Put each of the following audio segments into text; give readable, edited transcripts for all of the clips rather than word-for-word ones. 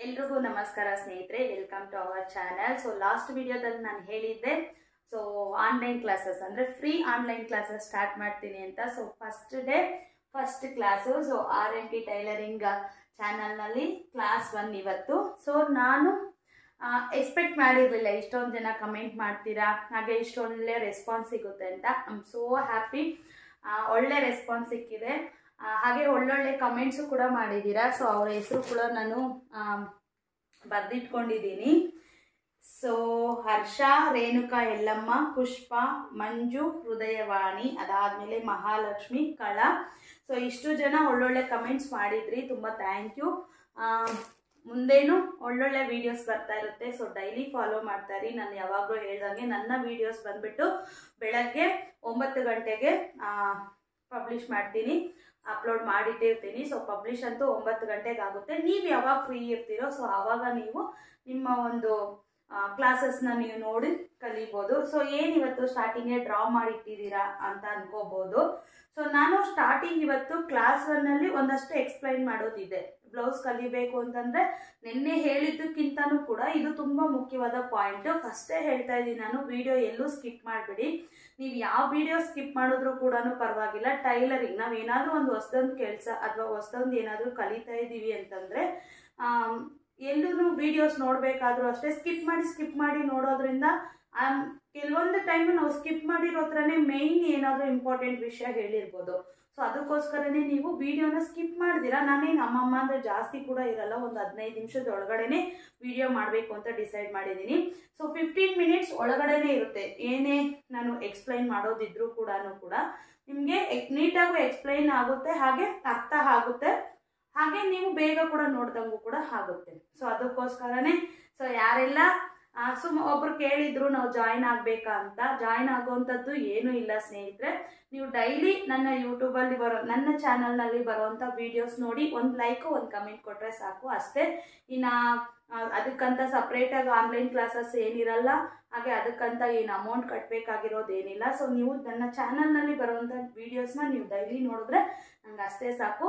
ಎಲ್ರಿಗೂ ನಮಸ್ಕಾರ ಸ್ನೇಹಿತರೆ, welcome to our channel. So last ವಿಡಿಯೋದಲ್ಲಿ ನಾನು ಹೇಳಿದ್ದೆ ಸೊ ಆನ್ಲೈನ್ ಕ್ಲಾಸಸ್ ಅಂದರೆ ಫ್ರೀ ಆನ್ಲೈನ್ ಕ್ಲಾಸಸ್ ಸ್ಟಾರ್ಟ್ ಮಾಡ್ತೀನಿ ಅಂತ. So first day first class so RMT tailoring ಚಾನಲ್ನಲ್ಲಿ ಕ್ಲಾಸ್ 1 ಇವತ್ತು. ಸೊ ನಾನು ಎಕ್ಸ್ಪೆಕ್ಟ್ ಮಾಡಿರಲಿಲ್ಲ ಇಷ್ಟೊಂದು ಜನ ಕಮೆಂಟ್ ಮಾಡ್ತೀರಾ, ಹಾಗೆ ಇಷ್ಟೊಳ್ಳೆ ರೆಸ್ಪಾನ್ಸ್ ಸಿಗುತ್ತೆ ಅಂತ. I am so happy. ಒಳ್ಳೆ ರೆಸ್ಪಾನ್ಸ್ ಸಿಕ್ಕಿದೆ, ಹಾಗೆ ಒಳ್ಳೊಳ್ಳೆ ಕಮೆಂಟ್ಸು ಕೂಡ ಮಾಡಿದ್ದೀರಾ. ಸೊ ಅವರ ಹೆಸರು ಕೂಡ ನಾನು ಬರೆದಿಟ್ಕೊಂಡಿದ್ದೀನಿ. ಸೊ ಹರ್ಷ, ರೇಣುಕಾ, ಯಲ್ಲಮ್ಮ, ಪುಷ್ಪ, ಮಂಜು, ಹೃದಯವಾಣಿ, ಅದಾದಮೇಲೆ ಮಹಾಲಕ್ಷ್ಮಿ, ಕಳಾ. ಸೊ ಇಷ್ಟು ಜನ ಒಳ್ಳೊಳ್ಳೆ ಕಮೆಂಟ್ಸ್ ಮಾಡಿದ್ರಿ, ತುಂಬ ಥ್ಯಾಂಕ್ ಯು. ಮುಂದೇನು ಒಳ್ಳೊಳ್ಳೆ ವೀಡಿಯೋಸ್ ಬರ್ತಾ ಇರುತ್ತೆ. ಸೊ ಡೈಲಿ ಫಾಲೋ ಮಾಡ್ತಾ ಇರಿ. ನಾನು ಯಾವಾಗಲೂ ಹೇಳ್ದಂಗೆ ನನ್ನ ವೀಡಿಯೋಸ್ ಬಂದುಬಿಟ್ಟು ಬೆಳಗ್ಗೆ 9 ಗಂಟೆಗೆ ಪಬ್ಲಿಷ್ ಮಾಡ್ತೀನಿ, ಅಪ್ಲೋಡ್ ಮಾಡಿಟ್ಟಿರ್ತೀನಿ. ಸೊ ಪಬ್ಲಿಷ್ ಅಂತೂ 9 ಗಂಟೆಗೆ ಆಗುತ್ತೆ. ನೀವು ಯಾವಾಗ ಫ್ರೀ ಇರ್ತೀರೋ ಸೊ ಆವಾಗ ನೀವು ನಿಮ್ಮ ಒಂದು ಕ್ಲಾಸಸ್ನ ನೀವು ನೋಡಿ ಕಲಿಬೋದು. ಸೊ ಏನಿವತ್ತು ಸ್ಟಾರ್ಟಿಂಗೇ ಡ್ರಾ ಮಾಡಿಟ್ಟಿದ್ದೀರಾ ಅಂತ ಅನ್ಕೋಬೋದು. ಸೊ ನಾನು ಸ್ಟಾರ್ಟಿಂಗ್ ಇವತ್ತು ಕ್ಲಾಸ್ 1ನಲ್ಲಿ ಒಂದಷ್ಟು ಎಕ್ಸ್ಪ್ಲೈನ್ ಮಾಡೋದಿದೆ. ಬ್ಲೌಸ್ ಕಲಿಬೇಕು ಅಂತಂದರೆ ನಿನ್ನೆ ಹೇಳಿದ್ದಕ್ಕಿಂತನೂ ಕೂಡ ಇದು ತುಂಬ ಮುಖ್ಯವಾದ ಪಾಯಿಂಟ್. ಫಸ್ಟೇ ಹೇಳ್ತಾ ಇದ್ದೀನಿ ನಾನು, ವಿಡಿಯೋ ಎಲ್ಲೂ ಸ್ಕಿಪ್ ಮಾಡಿಬಿಡಿ. ನೀವು ಯಾವ ವಿಡಿಯೋ ಸ್ಕಿಪ್ ಮಾಡಿದ್ರೂ ಕೂಡ ಪರವಾಗಿಲ್ಲ. ಟೈಲರಿಂಗ್ ನಾವೇನಾದರೂ ಒಂದು ಹೊಸದೊಂದು ಕೆಲಸ ಅಥವಾ ಹೊಸದೊಂದು ಏನಾದರೂ ಕಲಿತಾ ಇದ್ದೀವಿ ಅಂತಂದರೆ ಎಲ್ಲೂ ವಿಡಿಯೋಸ್ ನೋಡಬೇಕಾದ್ರೂ ಅಷ್ಟೇ ಸ್ಕಿಪ್ ಮಾಡಿ ನೋಡೋದ್ರಿಂದ ಕೆಲವೊಂದು ಟೈಮ್ ನಾವು ಸ್ಕಿಪ್ ಮಾಡಿರೋ ಥರನೇ ಮೇಯ್ನ್ ಏನಾದರೂ ಇಂಪಾರ್ಟೆಂಟ್ ವಿಷಯ ಹೇಳಿರ್ಬೋದು. ಸೊ ಅದಕ್ಕೋಸ್ಕರನೇ ನೀವು ವಿಡಿಯೋನ ಸ್ಕಿಪ್ ಮಾಡಿದಿರಾ. ನಾನೇನು ಅಮ್ಮಮ್ಮ ಅಂದರೆ ಜಾಸ್ತಿ ಕೂಡ ಇರಲ್ಲ, ಒಂದು 15 ನಿಮಿಷದ ಒಳಗಡೆನೆ ವಿಡಿಯೋ ಮಾಡಬೇಕು ಅಂತ ಡಿಸೈಡ್ ಮಾಡಿದ್ದೀನಿ. ಸೊ 15 ಮಿನಿಟ್ಸ್ ಒಳಗಡೆನೇ ಇರುತ್ತೆ. ಏನೇ ನಾನು ಎಕ್ಸ್ಪ್ಲೈನ್ ಮಾಡೋದಿದ್ರೂ ಕೂಡ ನಿಮಗೆ ನೀಟಾಗೂ ಎಕ್ಸ್ಪ್ಲೈನ್ ಆಗುತ್ತೆ, ಹಾಗೆ ಅರ್ಥ ಆಗುತ್ತೆ, ಹಾಗೆ ನೀವು ಬೇಗ ಕೂಡ ನೋಡ್ದಂಗೂ ಕೂಡ ಆಗುತ್ತೆ. ಸೊ ಅದಕ್ಕೋಸ್ಕರನೇ ಸೊ ಯಾರೆಲ್ಲ ಒಬ್ರು ಕೇಳಿದ್ರು ನಾವು ಜಾಯಿನ್ ಆಗಬೇಕಾ ಅಂತ. ಜಾಯಿನ್ ಆಗೋವಂಥದ್ದು ಏನೂ ಇಲ್ಲ ಸ್ನೇಹಿತರೆ. ನೀವು ಡೈಲಿ ನನ್ನ ಯೂಟ್ಯೂಬಲ್ಲಿ ನನ್ನ ಚಾನಲ್ನಲ್ಲಿ ಬರೋವಂಥ ವೀಡಿಯೋಸ್ ನೋಡಿ ಒಂದು ಲೈಕು ಒಂದು ಕಮೆಂಟ್ ಕೊಟ್ಟರೆ ಸಾಕು, ಅಷ್ಟೇ. ಇನ್ನು ಅದಕ್ಕಂತ ಸಪ್ರೇಟಾಗಿ ಆನ್ಲೈನ್ ಕ್ಲಾಸಸ್ ಏನಿರಲ್ಲ, ಹಾಗೆ ಅದಕ್ಕಂತ ಏನು ಅಮೌಂಟ್ ಕಟ್ಟಬೇಕಾಗಿರೋದೇನಿಲ್ಲ. ಸೊ ನೀವು ನನ್ನ ಚಾನಲ್ನಲ್ಲಿ ಬರುವಂಥ ವೀಡಿಯೋಸ್ನ ನೀವು ಡೈಲಿ ನೋಡಿದ್ರೆ ನಂಗೆ ಅಷ್ಟೇ ಸಾಕು.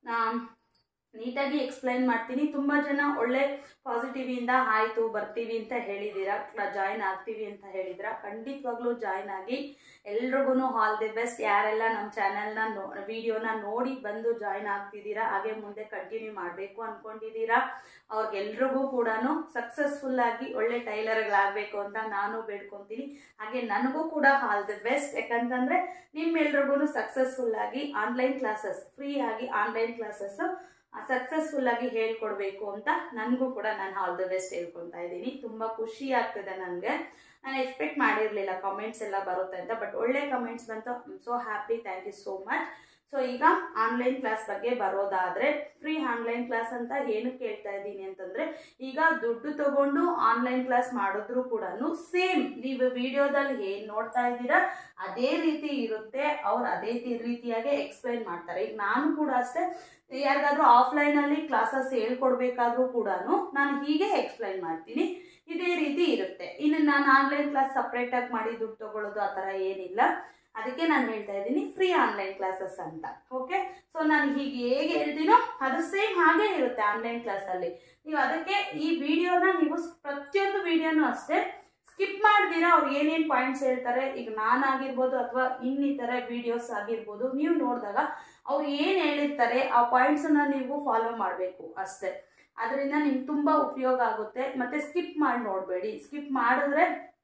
ನೀಟಾಗಿ ಎಕ್ಸ್ಪ್ಲೈನ್ ಮಾಡ್ತೀನಿ. ತುಂಬ ಜನ ಒಳ್ಳೆ ಪಾಸಿಟಿವಿಂದ ಆಯಿತು ಬರ್ತೀವಿ ಅಂತ ಹೇಳಿದ್ದೀರಾ, ಜಾಯಿನ್ ಆಗ್ತೀವಿ ಅಂತ ಹೇಳಿದ್ರ. ಖಂಡಿತವಾಗ್ಲೂ ಜಾಯಿನ್ ಆಗಿ. ಎಲ್ರಿಗೂ ಆಲ್ ದಿ ಬೆಸ್ಟ್. ಯಾರೆಲ್ಲ ನಮ್ಮ ಚಾನಲ್ನ ವಿಡಿಯೋನ ನೋಡಿ ಬಂದು ಜಾಯಿನ್ ಆಗ್ತಿದ್ದೀರಾ, ಹಾಗೆ ಮುಂದೆ ಕಂಟಿನ್ಯೂ ಮಾಡಬೇಕು ಅಂದ್ಕೊಂಡಿದ್ದೀರಾ, ಅವ್ರಿಗೆಲ್ರಿಗೂ ಕೂಡ ಸಕ್ಸಸ್ಫುಲ್ಲಾಗಿ ಒಳ್ಳೆ ಟೈಲರ್ಗಳಾಗಬೇಕು ಅಂತ ನಾನು ಬೇಡ್ಕೊತೀನಿ. ಹಾಗೆ ನನಗೂ ಕೂಡ ಆಲ್ ದಿ ಬೆಸ್ಟ್. ಯಾಕಂತಂದರೆ ನಿಮ್ಮೆಲ್ರಿಗೂ ಸಕ್ಸಸ್ಫುಲ್ಲಾಗಿ ಆನ್ಲೈನ್ ಕ್ಲಾಸಸ್, ಫ್ರೀ ಆಗಿ ಆನ್ಲೈನ್ ಕ್ಲಾಸಸ್ ಸಕ್ಸಸ್ಫುಲ್ಲಾಗಿ ಹೇಳ್ಕೊಡ್ಬೇಕು ಅಂತ ನನಗೂ ಕೂಡ ನಾನು ಆಲ್ ದ ಬೆಸ್ಟ್ ಹೇಳ್ಕೊತಾ ಇದ್ದೀನಿ. ತುಂಬ ಖುಷಿ ಆಗ್ತದೆ ನನಗೆ. ನಾನು ಎಕ್ಸ್ಪೆಕ್ಟ್ ಮಾಡಿರಲಿಲ್ಲ ಕಮೆಂಟ್ಸ್ ಎಲ್ಲ ಬರುತ್ತೆ ಅಂತ, ಬಟ್ ಒಳ್ಳೆ ಕಮೆಂಟ್ಸ್ ಬಂತು. I am so happy. Thank you so much. So ಈಗ ಆನ್ಲೈನ್ ಕ್ಲಾಸ್ ಬಗ್ಗೆ ಬರೋದಾದರೆ, ಫ್ರೀ ಆನ್ಲೈನ್ ಕ್ಲಾಸ್ ಅಂತ ಏನಕ್ಕೆ ಹೇಳ್ತಾ ಇದ್ದೀನಿ ಅಂತಂದರೆ, ಈಗ ದುಡ್ಡು ತಗೊಂಡು ಆನ್ಲೈನ್ ಕ್ಲಾಸ್ ಮಾಡಿದ್ರು ಕೂಡ ಸೇಮ್ ನೀವು ವಿಡಿಯೋದಲ್ಲಿ ಏನು ನೋಡ್ತಾ ಇದ್ದೀರಾ ಅದೇ ರೀತಿ ಇರುತ್ತೆ. ಅವ್ರು ಅದೇ ರೀತಿಯಾಗಿ ಎಕ್ಸ್ಪ್ಲೈನ್ ಮಾಡ್ತಾರೆ. ಈಗ ನಾನು ಕೂಡ ಅಷ್ಟೇ, ಯಾರಿಗಾದ್ರೂ ಆಫ್ಲೈನಲ್ಲಿ ಕ್ಲಾಸಸ್ ಹೇಳ್ಕೊಡ್ಬೇಕಾದ್ರೂ ಕೂಡ ನಾನು ಹೀಗೆ ಎಕ್ಸ್ಪ್ಲೈನ್ ಮಾಡ್ತೀನಿ, ಇದೇ ರೀತಿ ಇರುತ್ತೆ. ಇನ್ನು ನಾನು ಆನ್ಲೈನ್ ಕ್ಲಾಸ್ ಸಪ್ರೇಟಾಗಿ ಮಾಡಿ ದುಡ್ಡು ತಗೊಳ್ಳೋದು ಆ ಥರ ಏನಿಲ್ಲ. ಅದಕ್ಕೆ ನಾನು ಹೇಳ್ತಾ ಇದ್ದೀನಿ ಫ್ರೀ ಆನ್ಲೈನ್ ಕ್ಲಾಸಸ್ ಅಂತ. ಓಕೆ, ಸೊ ನಾನು ಹೀಗೆ ಹೇಗೆ ಹೇಳ್ತೀನೋ ಅದು ಸೇಮ್ ಹಾಗೆ ಇರುತ್ತೆ ಆನ್ಲೈನ್ ಕ್ಲಾಸಲ್ಲಿ. ನೀವು ಅದಕ್ಕೆ ಈ ವಿಡಿಯೋನ ನೀವು ಪ್ರತಿಯೊಂದು ವಿಡಿಯೋನೂ ಅಷ್ಟೇ ಸ್ಕಿಪ್ ಮಾಡ್ದಿರಾ ಅವ್ರು ಏನೇನು ಪಾಯಿಂಟ್ಸ್ ಹೇಳ್ತಾರೆ, ಈಗ ನಾನಾಗಿರ್ಬೋದು ಅಥವಾ ಇನ್ನಿತರ ವಿಡಿಯೋಸ್ ಆಗಿರ್ಬೋದು, ನೀವು ನೋಡಿದಾಗ ಅವ್ರು ಏನು ಹೇಳಿರ್ತಾರೆ ಆ ಪಾಯಿಂಟ್ಸನ್ನು ನೀವು ಫಾಲೋ ಮಾಡಬೇಕು ಅಷ್ಟೇ. ಅದರಿಂದ ನಿಮ್ಗೆ ತುಂಬ ಉಪಯೋಗ ಆಗುತ್ತೆ. ಮತ್ತು ಸ್ಕಿಪ್ ಮಾಡಿ ನೋಡಬೇಡಿ. ಸ್ಕಿಪ್ ಮಾಡಿದ್ರೆ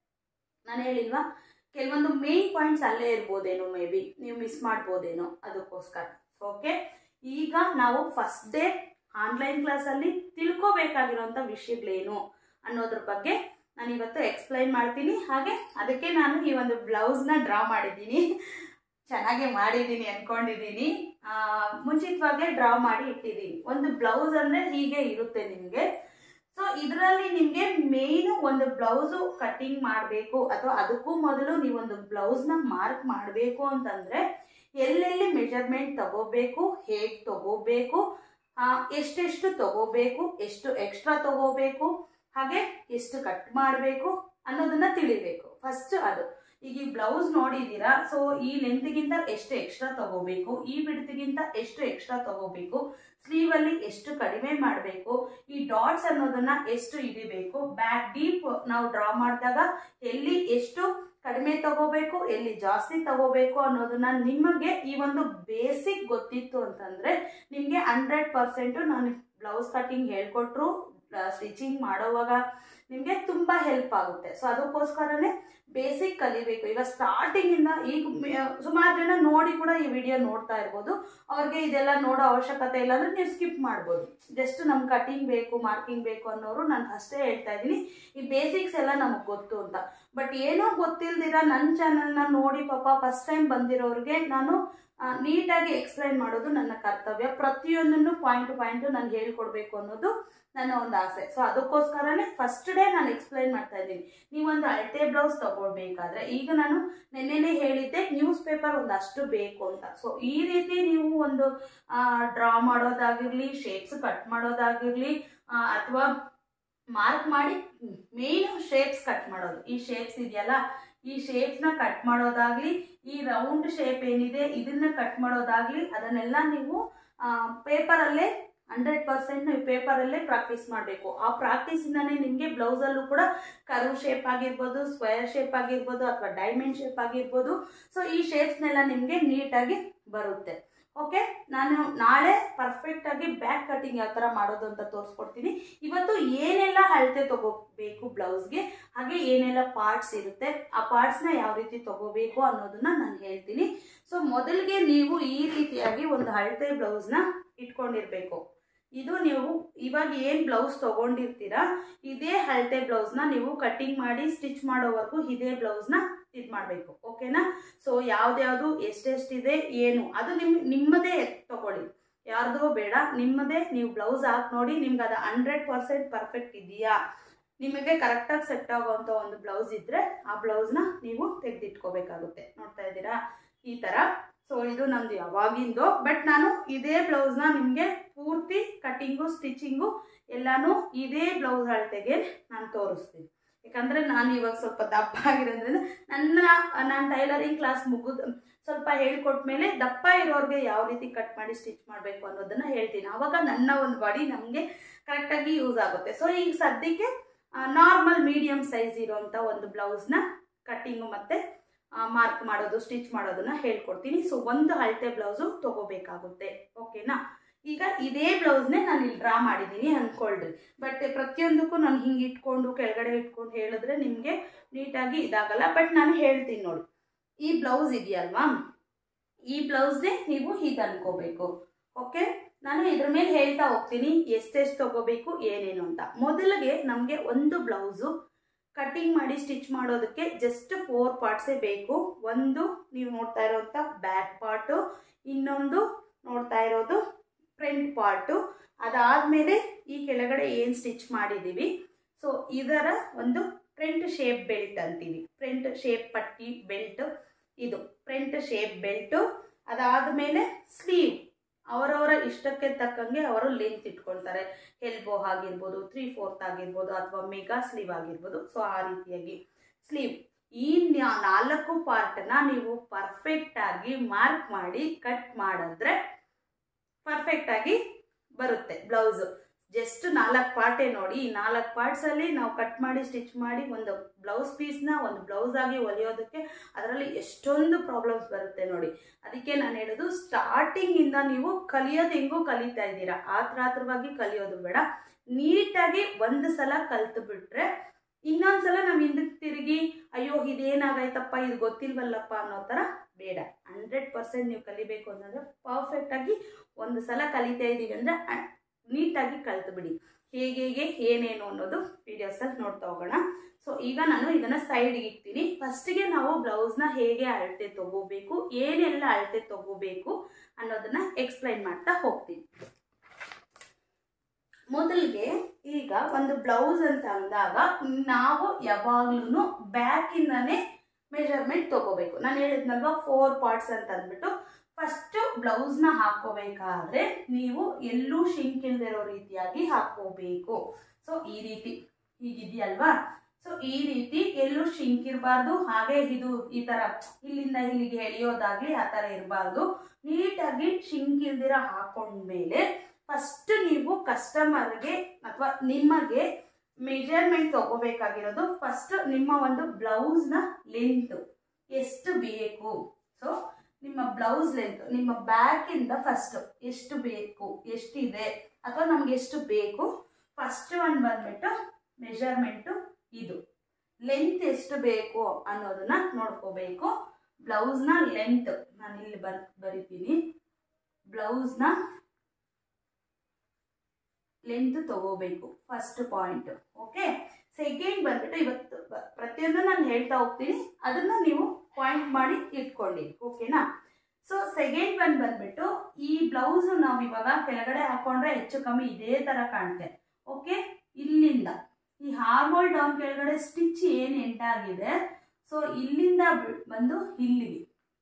ನಾನು ಹೇಳಿಲ್ವಾ, ಕೆಲವೊಂದು ಮೇನ್ ಪಾಯಿಂಟ್ಸ್ ಅಲ್ಲೇ ಇರ್ಬೋದೇನೋ, ಮೇ ಬಿ ನೀವು ಮಿಸ್ ಮಾಡ್ಬೋದೇನೋ, ಅದಕ್ಕೋಸ್ಕರ. ಓಕೆ, ಈಗ ನಾವು ಫಸ್ಟ್ ಡೇ ಆನ್ಲೈನ್ ಕ್ಲಾಸಲ್ಲಿ ತಿಳ್ಕೊಬೇಕಾಗಿರೋಂಥ ವಿಷಯಗಳೇನು ಅನ್ನೋದ್ರ ಬಗ್ಗೆ ನಾನು ಇವತ್ತು ಎಕ್ಸ್ಪ್ಲೈನ್ ಮಾಡ್ತೀನಿ. ಹಾಗೆ ಅದಕ್ಕೆ ನಾನು ಈ ಒಂದು ಬ್ಲೌಸ್ನ ಡ್ರಾ ಮಾಡಿದ್ದೀನಿ. ಚೆನ್ನಾಗೆ ಮಾಡಿದ್ದೀನಿ ಅಂದ್ಕೊಂಡಿದ್ದೀನಿ. ಮುಂಚಿತವಾಗೇ ಡ್ರಾ ಮಾಡಿ ಇಟ್ಟಿದ್ದೀನಿ. ಒಂದು ಬ್ಲೌಸ್ ಅಂದರೆ ಹೀಗೆ ಇರುತ್ತೆ ನಿಮಗೆ. ಸೊ ಇದರಲ್ಲಿ ನಿಮಗೆ ಮೇಯ್ನು ಒಂದು ಬ್ಲೌಸು ಕಟ್ಟಿಂಗ್ ಮಾಡಬೇಕು ಅಥವಾ ಅದಕ್ಕೂ ಮೊದಲು ನೀವೊಂದು ಬ್ಲೌಸ್ನ ಮಾರ್ಕ್ ಮಾಡಬೇಕು ಅಂತಂದರೆ ಎಲ್ಲೆಲ್ಲಿ ಮೆಜರ್ಮೆಂಟ್ ತಗೋಬೇಕು, ಹೇಗೆ ತಗೋಬೇಕು, ಎಷ್ಟೆಷ್ಟು ತಗೋಬೇಕು, ಎಷ್ಟು ಎಕ್ಸ್ಟ್ರಾ ತಗೋಬೇಕು, ಹಾಗೆ ಎಷ್ಟು ಕಟ್ ಮಾಡಬೇಕು ಅನ್ನೋದನ್ನ ತಿಳಿಬೇಕು ಫಸ್ಟ್. ಅದು ಈಗ ಈ ಬ್ಲೌಸ್ ನೋಡಿದ್ದೀರಾ, ಸೊ ಈ ಲೆಂತ್ಗಿಂತ ಎಷ್ಟು ಎಕ್ಸ್ಟ್ರಾ ತಗೋಬೇಕು, ಈ ಬಿಡ್ತಿಗಿಂತ ಎಷ್ಟು ಎಕ್ಸ್ಟ್ರಾ ತಗೋಬೇಕು, ಸ್ಲೀವಲ್ಲಿ ಎಷ್ಟು ಕಡಿಮೆ ಮಾಡಬೇಕು, ಈ ಡಾಟ್ಸ್ ಅನ್ನೋದನ್ನ ಎಷ್ಟು ಹಿಡಿಬೇಕು, ಬ್ಯಾಕ್ ಡೀಪ್ ನಾವು ಡ್ರಾ ಮಾಡಿದಾಗ ಎಲ್ಲಿ ಎಷ್ಟು ಕಡಿಮೆ ತಗೋಬೇಕು, ಎಲ್ಲಿ ಜಾಸ್ತಿ ತಗೋಬೇಕು ಅನ್ನೋದನ್ನ ನಿಮಗೆ ಈ ಒಂದು ಬೇಸಿಕ್ ಗೊತ್ತಿತ್ತು ಅಂತಂದ್ರೆ ನಿಮಗೆ 100% ನಾನು ಬ್ಲೌಸ್ ಕಟಿಂಗ್ ಹೇಳ್ಕೊಟ್ರು ಸ್ಟಿಚಿಂಗ್ ಮಾಡೋವಾಗ ನಿಮಗೆ ತುಂಬಾ ಹೆಲ್ಪ್ ಆಗುತ್ತೆ. ಸೊ ಅದಕ್ಕೋಸ್ಕರನೇ ಬೇಸಿಕ್ ಕಲಿಬೇಕು. ಈಗ ಸ್ಟಾರ್ಟಿಂಗ್ ಇಂದ ಈಗ ಸುಮಾರು ಜನ ನೋಡಿ ಕೂಡ ಈ ವಿಡಿಯೋ ನೋಡ್ತಾ ಇರ್ಬೋದು, ಅವ್ರಿಗೆ ಇದೆಲ್ಲ ನೋಡೋ ಅವಶ್ಯಕತೆ ಇಲ್ಲ ಅಂದ್ರೆ ನೀವು ಸ್ಕಿಪ್ ಮಾಡ್ಬೋದು. ಜಸ್ಟ್ ನಮ್ಗೆ ಕಟಿಂಗ್ ಬೇಕು, ಮಾರ್ಕಿಂಗ್ ಬೇಕು ಅನ್ನೋರು ನಾನು ಅಷ್ಟೇ ಹೇಳ್ತಾ ಇದ್ದೀನಿ, ಈ ಬೇಸಿಕ್ಸ್ ಎಲ್ಲ ನಮಗೆ ಗೊತ್ತು ಅಂತ. ಬಟ್ ಏನೋ ಗೊತ್ತಿಲ್ದಿರ ನನ್ನ ಚಾನಲ್ನ ನೋಡಿ ಪಾಪ ಫಸ್ಟ್ ಟೈಮ್ ಬಂದಿರೋರಿಗೆ ನಾನು ನೀಟಾಗಿ ಎಕ್ಸ್ಪ್ಲೈನ್ ಮಾಡೋದು ನನ್ನ ಕರ್ತವ್ಯ. ಪ್ರತಿಯೊಂದನ್ನು ಪಾಯಿಂಟ್ ಟು ಪಾಯಿಂಟ್ ನಾನು ಹೇಳ್ಕೊಡ್ಬೇಕು ಅನ್ನೋದು ನನ್ನ ಒಂದು ಆಸೆ. ಸೊ ಅದಕ್ಕೋಸ್ಕರನೇ ಫಸ್ಟ್ ಡೇ ನಾನು ಎಕ್ಸ್ಪ್ಲೈನ್ ಮಾಡ್ತಾ ಇದ್ದೀನಿ. ನೀವೊಂದು ಅಳತೆ ಬ್ಲೌಸ್ ತಗೊಳ್ಬೇಕಾದ್ರೆ, ಈಗ ನಾನು ನೆನ್ನೆನೇ ಹೇಳಿದ್ದೆ ನ್ಯೂಸ್ ಪೇಪರ್ ಒಂದಷ್ಟು ಬೇಕು ಅಂತ. ಸೊ ಈ ರೀತಿ ನೀವು ಒಂದು ಡ್ರಾ ಮಾಡೋದಾಗಿರ್ಲಿ, ಶೇಪ್ಸ್ ಕಟ್ ಮಾಡೋದಾಗಿರ್ಲಿ, ಅಥವಾ ಮಾರ್ಕ್ ಮಾಡಿ ಮೇನ್ ಶೇಪ್ಸ್ ಕಟ್ ಮಾಡೋದು, ಈ ಶೇಪ್ಸ್ ಇದೆಯಲ್ಲ ಈ ಶೇಪ್ಸ್ನ ಕಟ್ ಮಾಡೋದಾಗ್ಲಿ, ಈ ರೌಂಡ್ ಶೇಪ್ ಏನಿದೆ ಇದನ್ನ ಕಟ್ ಮಾಡೋದಾಗ್ಲಿ, ಅದನ್ನೆಲ್ಲ ನೀವು ಪೇಪರಲ್ಲೇ 100% ನೀವು ಪೇಪರಲ್ಲೇ ಪ್ರಾಕ್ಟೀಸ್ ಮಾಡಬೇಕು. ಆ ಪ್ರಾಕ್ಟೀಸಿಂದಾನೇ ನಿಮಗೆ ಬ್ಲೌಸಲ್ಲೂ ಕೂಡ ಕರ್ವ್ ಶೇಪ್ ಆಗಿರ್ಬೋದು, ಸ್ಕ್ವೇರ್ ಶೇಪ್ ಆಗಿರ್ಬೋದು, ಅಥವಾ ಡೈಮಂಡ್ ಶೇಪ್ ಆಗಿರ್ಬೋದು, ಸೊ ಈ ಶೇಪ್ಸ್ನೆಲ್ಲ ನಿಮಗೆ ನೀಟಾಗಿ ಬರುತ್ತೆ. ಓಕೆ, ನಾನು ನಾಳೆ ಪರ್ಫೆಕ್ಟ್ ಆಗಿ ಬ್ಯಾಕ್ ಕಟಿಂಗ್ ಯಾವ ಥರ ಮಾಡೋದು ಅಂತ ತೋರಿಸ್ಕೊಡ್ತೀನಿ. ಇವತ್ತು ಏನೆಲ್ಲ ಅಳತೆ ತಗೋಬೇಕು ಬ್ಲೌಸ್ಗೆ, ಹಾಗೆ ಏನೆಲ್ಲ ಪಾರ್ಟ್ಸ್ ಇರುತ್ತೆ, ಆ ಪಾರ್ಟ್ಸ್ನ ಯಾವ ರೀತಿ ತಗೋಬೇಕು ಅನ್ನೋದನ್ನ ನಾನು ಹೇಳ್ತೀನಿ. ಸೊ ಮೊದಲಿಗೆ ನೀವು ಈ ರೀತಿಯಾಗಿ ಒಂದು ಅಳತೆ ಬ್ಲೌಸ್ನ ಇಟ್ಕೊಂಡಿರ್ಬೇಕು. ಇದು ನೀವು ಇವಾಗ ಏನು ಬ್ಲೌಸ್ ತಗೊಂಡಿರ್ತೀರಾ ಇದೇ ಅಳತೆ ಬ್ಲೌಸ್ನ ನೀವು ಕಟಿಂಗ್ ಮಾಡಿ ಸ್ಟಿಚ್ ಮಾಡೋವರೆಗೂ ಇದೇ ಬ್ಲೌಸ್ನ ಇದು ಮಾಡಬೇಕು. ಓಕೆನಾ? ಸೊ ಯಾವ್ದ್ಯಾವುದು ಎಷ್ಟೆಷ್ಟಿದೆ ಏನು ಅದು ನಿಮ್ಮದೇ ತಗೊಳ್ಳಿ, ಯಾರ್ದೋ ಬೇಡ, ನಿಮ್ಮದೇ. ನೀವು ಬ್ಲೌಸ್ ಹಾಕಿ ನೋಡಿ, ನಿಮ್ಗೆ ಅದು 100% ಪರ್ಫೆಕ್ಟ್ ಇದೆಯಾ, ನಿಮಗೆ ಕರೆಕ್ಟಾಗಿ ಸೆಟ್ ಆಗುವಂಥ ಒಂದು ಬ್ಲೌಸ್ ಇದ್ದರೆ ಆ ಬ್ಲೌಸ್ನ ನೀವು ತೆಗೆದಿಟ್ಕೋಬೇಕಾಗುತ್ತೆ. ನೋಡ್ತಾ ಇದ್ದೀರಾ ಈ ಥರ. ಸೊ ಇದು ನಂದು ಯಾವಾಗಿಂದು, ಬಟ್ ನಾನು ಇದೇ ಬ್ಲೌಸ್ನ ನಿಮಗೆ ಪೂರ್ತಿ ಕಟಿಂಗು ಸ್ಟಿಚಿಂಗು ಎಲ್ಲಾನು ಇದೇ ಬ್ಲೌಸ್ ಅಳತೆಗೆ ನಾನು ತೋರಿಸ್ತೀನಿ. ಯಾಕಂದರೆ ನಾನು ಇವಾಗ ಸ್ವಲ್ಪ ದಪ್ಪ ಆಗಿರೋದ್ರಿಂದ ನಾನು ಟೈಲರಿಂಗ್ ಕ್ಲಾಸ್ ಮುಗಿದು ಸ್ವಲ್ಪ ಹೇಳ್ಕೊಟ್ಮೇಲೆ ದಪ್ಪ ಇರೋರಿಗೆ ಯಾವ ರೀತಿ ಕಟ್ ಮಾಡಿ ಸ್ಟಿಚ್ ಮಾಡಬೇಕು ಅನ್ನೋದನ್ನು ಹೇಳ್ತೀನಿ. ಆವಾಗ ನನ್ನ ಒಂದು ಬಾಡಿ ನಮಗೆ ಕರೆಕ್ಟಾಗಿ ಯೂಸ್ ಆಗುತ್ತೆ. ಸೊ ಈಗ ಸದ್ಯಕ್ಕೆ ನಾರ್ಮಲ್ ಮೀಡಿಯಮ್ ಸೈಜ್ ಇರೋಂಥ ಒಂದು ಬ್ಲೌಸ್ನ ಕಟ್ಟಿಂಗು ಮತ್ತು ಮಾರ್ಕ್ ಮಾಡೋದು ಸ್ಟಿಚ್ ಮಾಡೋದನ್ನ ಹೇಳ್ಕೊಡ್ತೀನಿ. ಸೊ ಒಂದು ಅಳತೆ ಬ್ಲೌಸು ತಗೋಬೇಕಾಗುತ್ತೆ. ಓಕೆನಾ? ಈಗ ಇದೇ ಬ್ಲೌಸ್ನೇ ನಾನು ಇಲ್ಲಿ ಡ್ರಾ ಮಾಡಿದ್ದೀನಿ ಅಂದ್ಕೊಳ್ರಿ. ಬಟ್ ಪ್ರತಿಯೊಂದಕ್ಕೂ ನಾನು ಹಿಂಗೆ ಇಟ್ಕೊಂಡು ಕೆಳಗಡೆ ಇಟ್ಕೊಂಡು ಹೇಳಿದ್ರೆ ನಿಮಗೆ ನೀಟಾಗಿ ಇದಾಗಲ್ಲ. ಬಟ್ ನಾನು ಹೇಳ್ತೀನಿ ನೋಡಿ, ಈ ಬ್ಲೌಸ್ ಇದೆಯಲ್ವಾ, ಈ ಬ್ಲೌಸ್ನೇ ನೀವು ಹೀಗೆ ಅನ್ಕೋಬೇಕು. ಓಕೆ, ನಾನು ಇದ್ರ ಮೇಲೆ ಹೇಳ್ತಾ ಹೋಗ್ತೀನಿ ಎಷ್ಟೆಷ್ಟು ತಗೋಬೇಕು ಏನೇನು ಅಂತ. ಮೊದಲಿಗೆ ನಮಗೆ ಒಂದು ಬ್ಲೌಸು ಕಟಿಂಗ್ ಮಾಡಿ ಸ್ಟಿಚ್ ಮಾಡೋದಕ್ಕೆ ಜಸ್ಟ್ 4 ಪಾರ್ಟ್ಸೇ ಬೇಕು. ಒಂದು ನೀವು ನೋಡ್ತಾ ಇರೋಂಥ ಬ್ಯಾಕ್ ಪಾರ್ಟು, ಇನ್ನೊಂದು ನೋಡ್ತಾ ಇರೋದು ಫ್ರಂಟ್ ಪಾರ್ಟು, ಅದಾದಮೇಲೆ ಈ ಕೆಳಗಡೆ ಏನು ಸ್ಟಿಚ್ ಮಾಡಿದ್ದೀವಿ ಸೊ ಇದರ ಒಂದು ಫ್ರಂಟ್ ಶೇಪ್ ಬೆಲ್ಟ್ ಅಂತೀವಿ, ಫ್ರಂಟ್ ಶೇಪ್ ಪಟ್ಟಿ ಬೆಲ್ಟ್, ಇದು ಫ್ರಂಟ್ ಶೇಪ್ ಬೆಲ್ಟು. ಅದಾದಮೇಲೆ ಸ್ಲೀವ್ ಅವರವರ ಇಷ್ಟಕ್ಕೆ ತಕ್ಕಂಗೆ ಅವರು ಲೆಂತ್ ಇಟ್ಕೊಳ್ತಾರೆ. ಎಲ್ಬೋ ಆಗಿರ್ಬೋದು, 3/4 ಆಗಿರ್ಬೋದು, ಅಥವಾ ಮೆಗಾ ಸ್ಲೀವ್ ಆಗಿರ್ಬೋದು. ಸೊ ಆ ರೀತಿಯಾಗಿ ಸ್ಲೀವ್, ಈ 4 ಪಾರ್ಟ್ನ ನೀವು ಪರ್ಫೆಕ್ಟಾಗಿ ಮಾರ್ಕ್ ಮಾಡಿ ಕಟ್ ಮಾಡಿದ್ರೆ ಪರ್ಫೆಕ್ಟಾಗಿ ಬರುತ್ತೆ ಬ್ಲೌಸು. ಜಸ್ಟ್ 4 ಪಾರ್ಟೇ ನೋಡಿ, ಈ 4 ಪಾರ್ಟ್ಸಲ್ಲಿ ನಾವು ಕಟ್ ಮಾಡಿ ಸ್ಟಿಚ್ ಮಾಡಿ ಒಂದು ಬ್ಲೌಸ್ ಪೀಸ್ನ ಒಂದು ಬ್ಲೌಸ್ ಆಗಿ ಹೊಲಿಯೋದಕ್ಕೆ ಅದರಲ್ಲಿ ಎಷ್ಟೊಂದು ಪ್ರಾಬ್ಲಮ್ಸ್ ಬರುತ್ತೆ ನೋಡಿ. ಅದಕ್ಕೆ ನಾನು ಹೇಳೋದು, ಸ್ಟಾರ್ಟಿಂಗಿಂದ ನೀವು ಕಲಿಯೋದು ಹೆಂಗೂ ಕಲಿತಾ ಇದ್ದೀರಾ, ಆತ್ರವಾಗಿ ಕಲಿಯೋದು ಬೇಡ. ನೀಟಾಗಿ ಒಂದು ಸಲ ಕಲ್ತು ಬಿಟ್ರೆ ಇನ್ನೊಂದ್ಸಲ ನಾವು ಹಿಂದಕ್ಕೆ ತಿರುಗಿ ಅಯ್ಯೋ ಇದೇನಾಗೈತಪ್ಪ ಇದು ಗೊತ್ತಿಲ್ವಲ್ಲಪ್ಪ ಅನ್ನೋ ಥರ ಬೇಡ. 100% ನೀವು ಕಲಿಬೇಕು ಅಂತಂದರೆ ಪರ್ಫೆಕ್ಟಾಗಿ ಒಂದು ಸಲ ಕಲಿತಾ ಇದ್ದೀವಿ ಅಂದರೆ ನೀಟಾಗಿ ಕಲ್ತು ಬಿಡಿ. ಹೇಗೆ ಏನೇನು ಅನ್ನೋದು ವಿಡಿಯೋಸಲ್ಲಿ ನೋಡ್ತಾ ಹೋಗೋಣ. ಸೊ ಈಗ ನಾನು ಇದನ್ನು ಸೈಡ್ಗೆ ಇಡ್ತೀನಿ. ಫಸ್ಟಿಗೆ ನಾವು ಬ್ಲೌಸ್ನ ಹೇಗೆ ಅಳತೆ ತಗೋಬೇಕು, ಏನೆಲ್ಲ ಅಳತೆ ತಗೋಬೇಕು ಅನ್ನೋದನ್ನ ಎಕ್ಸ್ಪ್ಲೈನ್ ಮಾಡ್ತಾ ಹೋಗ್ತೀನಿ. ಮೊದಲಿಗೆ ಈಗ ಒಂದು ಬ್ಲೌಸ್ ಅಂತ ಅಂದಾಗ ನಾವು ಯಾವಾಗ್ಲೂ ಬ್ಯಾಕಿಂದಾನೇ ಮೆಜರ್ಮೆಂಟ್ ತಗೋಬೇಕು. ನಾನು ಹೇಳಿದ್ನಲ್ವಾ 4 ಪಾರ್ಟ್ಸ್ ಅಂತ ಅಂದ್ಬಿಟ್ಟು, ಫಸ್ಟ್ ಬ್ಲೌಸ್ನ ಹಾಕೋಬೇಕಾದ್ರೆ ನೀವು ಎಲ್ಲೂ ಶಿಂಕ್ ಇಲ್ದಿರೋ ರೀತಿಯಾಗಿ ಹಾಕೋಬೇಕು. ಸೊ ಈ ರೀತಿ ಹೀಗಿದೆಯಲ್ವಾ, ಸೊ ಈ ರೀತಿ ಎಲ್ಲೂ ಶಿಂಕ್ ಇರಬಾರ್ದು, ಹಾಗೆ ಇದು ಈ ತರ ಇಲ್ಲಿಂದ ಇಲ್ಲಿಗೆ ಎಳೆಯೋದಾಗ್ಲಿ ಆ ತರ ಇರಬಾರ್ದು. ನೀಟಾಗಿ ಶಿಂಕ್ ಇಲ್ದಿರ ಹಾಕೊಂಡ್ಮೇಲೆ ಫಸ್ಟ್ ನೀವು ಕಸ್ಟಮರ್ಗೆ ಅಥವಾ ನಿಮಗೆ ಮೆಜರ್ಮೆಂಟ್ ತಗೋಬೇಕಾಗಿರೋದು ಫಸ್ಟ್ ನಿಮ್ಮ ಒಂದು ಬ್ಲೌಸ್ನ ಲೆಂತ್ ಎಷ್ಟು ಬೇಕು. ಸೊ ನಿಮ್ಮ ಬ್ಲೌಸ್ ಲೆಂತ್ ನಿಮ್ಮ ಬ್ಯಾಕಿಂದ ಫಸ್ಟ್ ಎಷ್ಟು ಬೇಕು, ಎಷ್ಟಿದೆ ಅಥವಾ ನಮ್ಗೆ ಎಷ್ಟು ಬೇಕು, ಫಸ್ಟ್ ಒಂದು ಬಂದ್ಬಿಟ್ಟು ಮೆಜರ್ಮೆಂಟು ಇದು ಲೆಂತ್ ಎಷ್ಟು ಬೇಕು ಅನ್ನೋದನ್ನ ನೋಡ್ಕೋಬೇಕು. ಬ್ಲೌಸ್ನ ಲೆಂತ್ ನಾನು ಇಲ್ಲಿ ಬರಿತೀನಿ. ಬ್ಲೌಸ್ನ ಲೆಂತ್ ತಗೋಬೇಕು ಫಸ್ಟ್ ಪಾಯಿಂಟ್. ಓಕೆ, ಸೆಕೆಂಡ್ ಬಂದ್ಬಿಟ್ಟು ಇವತ್ತು ಪ್ರತಿಯೊಂದು ನಾನು ಹೇಳ್ತಾ ಹೋಗ್ತೀನಿ, ಅದನ್ನ ನೀವು ಪಾಯಿಂಟ್ ಮಾಡಿ ಇಟ್ಕೊಳ್ಳಿ. ಓಕೆನಾ? ಸೊ ಸೆಕೆಂಡ್ ಒನ್ ಬಂದ್ಬಿಟ್ಟು ಈ ಬ್ಲೌಸ್ ನಾವು ಇವಾಗ ಕೆಳಗಡೆ ಹಾಕೊಂಡ್ರೆ ಹೆಚ್ಚು ಕಮ್ಮಿ ಇದೇ ತರ ಕಾಣುತ್ತೆ. ಓಕೆ, ಇಲ್ಲಿಂದ ಈ ಹಾರ್ಮೋಲ್ ಡೌನ್ ಕೆಳಗಡೆ ಸ್ಟಿಚ್ ಏನು ಎಂಟಾಗಿದೆ, ಸೊ ಇಲ್ಲಿಂದ ಬಂದು ಇಲ್ಲಿಗೆ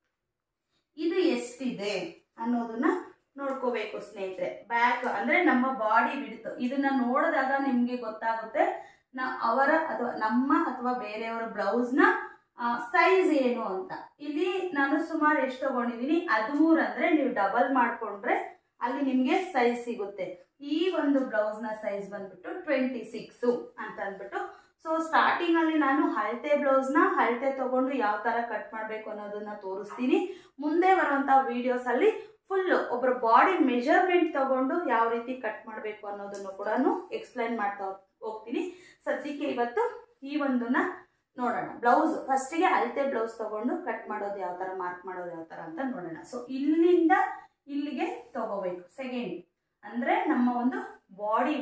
ಇದು ಎಷ್ಟಿದೆ ಅನ್ನೋದನ್ನ ನೋಡ್ಕೋಬೇಕು ಸ್ನೇಹಿತರೆ. ಬ್ಯಾಕ್ ಅಂದ್ರೆ ನಮ್ಮ ಬಾಡಿ ಬಿಡ್ತು, ಇದನ್ನ ನೋಡಿದಾಗ ನಿಮ್ಗೆ ಗೊತ್ತಾಗುತ್ತೆ ಅವರ ಅಥವಾ ನಮ್ಮ ಅಥವಾ ಬೇರೆಯವರ ಬ್ಲೌಸ್ನ ಸೈಜ್ ಏನು ಅಂತ. ಇಲ್ಲಿ ನಾನು ಸುಮಾರು ಎಷ್ಟು ತಗೊಂಡಿದ್ದೀನಿ, 13 ಅಂದ್ರೆ ನೀವು ಡಬಲ್ ಮಾಡ್ಕೊಂಡ್ರೆ ಅಲ್ಲಿ ನಿಮ್ಗೆ ಸೈಜ್ ಸಿಗುತ್ತೆ. ಈ ಒಂದು ಬ್ಲೌಸ್ನ ಸೈಜ್ ಬಂದ್ಬಿಟ್ಟು 26 ಅಂತ ಅಂದ್ಬಿಟ್ಟು. ಸೊ ಸ್ಟಾರ್ಟಿಂಗ್ ಅಲ್ಲಿ ನಾನು ಹಳತೆ ಬ್ಲೌಸ್ನ ಹಳತೆ ತಗೊಂಡು ಯಾವ ತರ ಕಟ್ ಮಾಡ್ಬೇಕು ಅನ್ನೋದನ್ನ ತೋರಿಸ್ತೀನಿ. ಮುಂದೆ ಬರುವಂತ ವಿಡಿಯೋಸ್ ಅಲ್ಲಿ ಫುಲ್ ಒಬ್ಬರ ಬಾಡಿ ಮೆಜರ್ಮೆಂಟ್ ತಗೊಂಡು ಯಾವ ರೀತಿ ಕಟ್ ಮಾಡಬೇಕು ಅನ್ನೋದನ್ನು ಕೂಡ ಎಕ್ಸ್ಪ್ಲೈನ್ ಮಾಡ್ತಾ ಹೋಗ್ತೀನಿ. ಸದ್ಯಕ್ಕೆ ಇವತ್ತು ಈ ಒಂದನ್ನ ನೋಡೋಣ. ಬ್ಲೌಸ್ ಫಸ್ಟಿಗೆ ಅಳತೆ ಬ್ಲೌಸ್ ತಗೊಂಡು ಕಟ್ ಮಾಡೋದು ಯಾವ ತರ, ಮಾರ್ಕ್ ಮಾಡೋದು ಯಾವ ತರ ಅಂತ ನೋಡೋಣ. ಸೊ ಇಲ್ಲಿಂದ ಇಲ್ಲಿಗೆ ತಗೋಬೇಕು. ಸೆಕೆಂಡ್ ಅಂದ್ರೆ ನಮ್ಮ ಒಂದು ಬಾಡಿ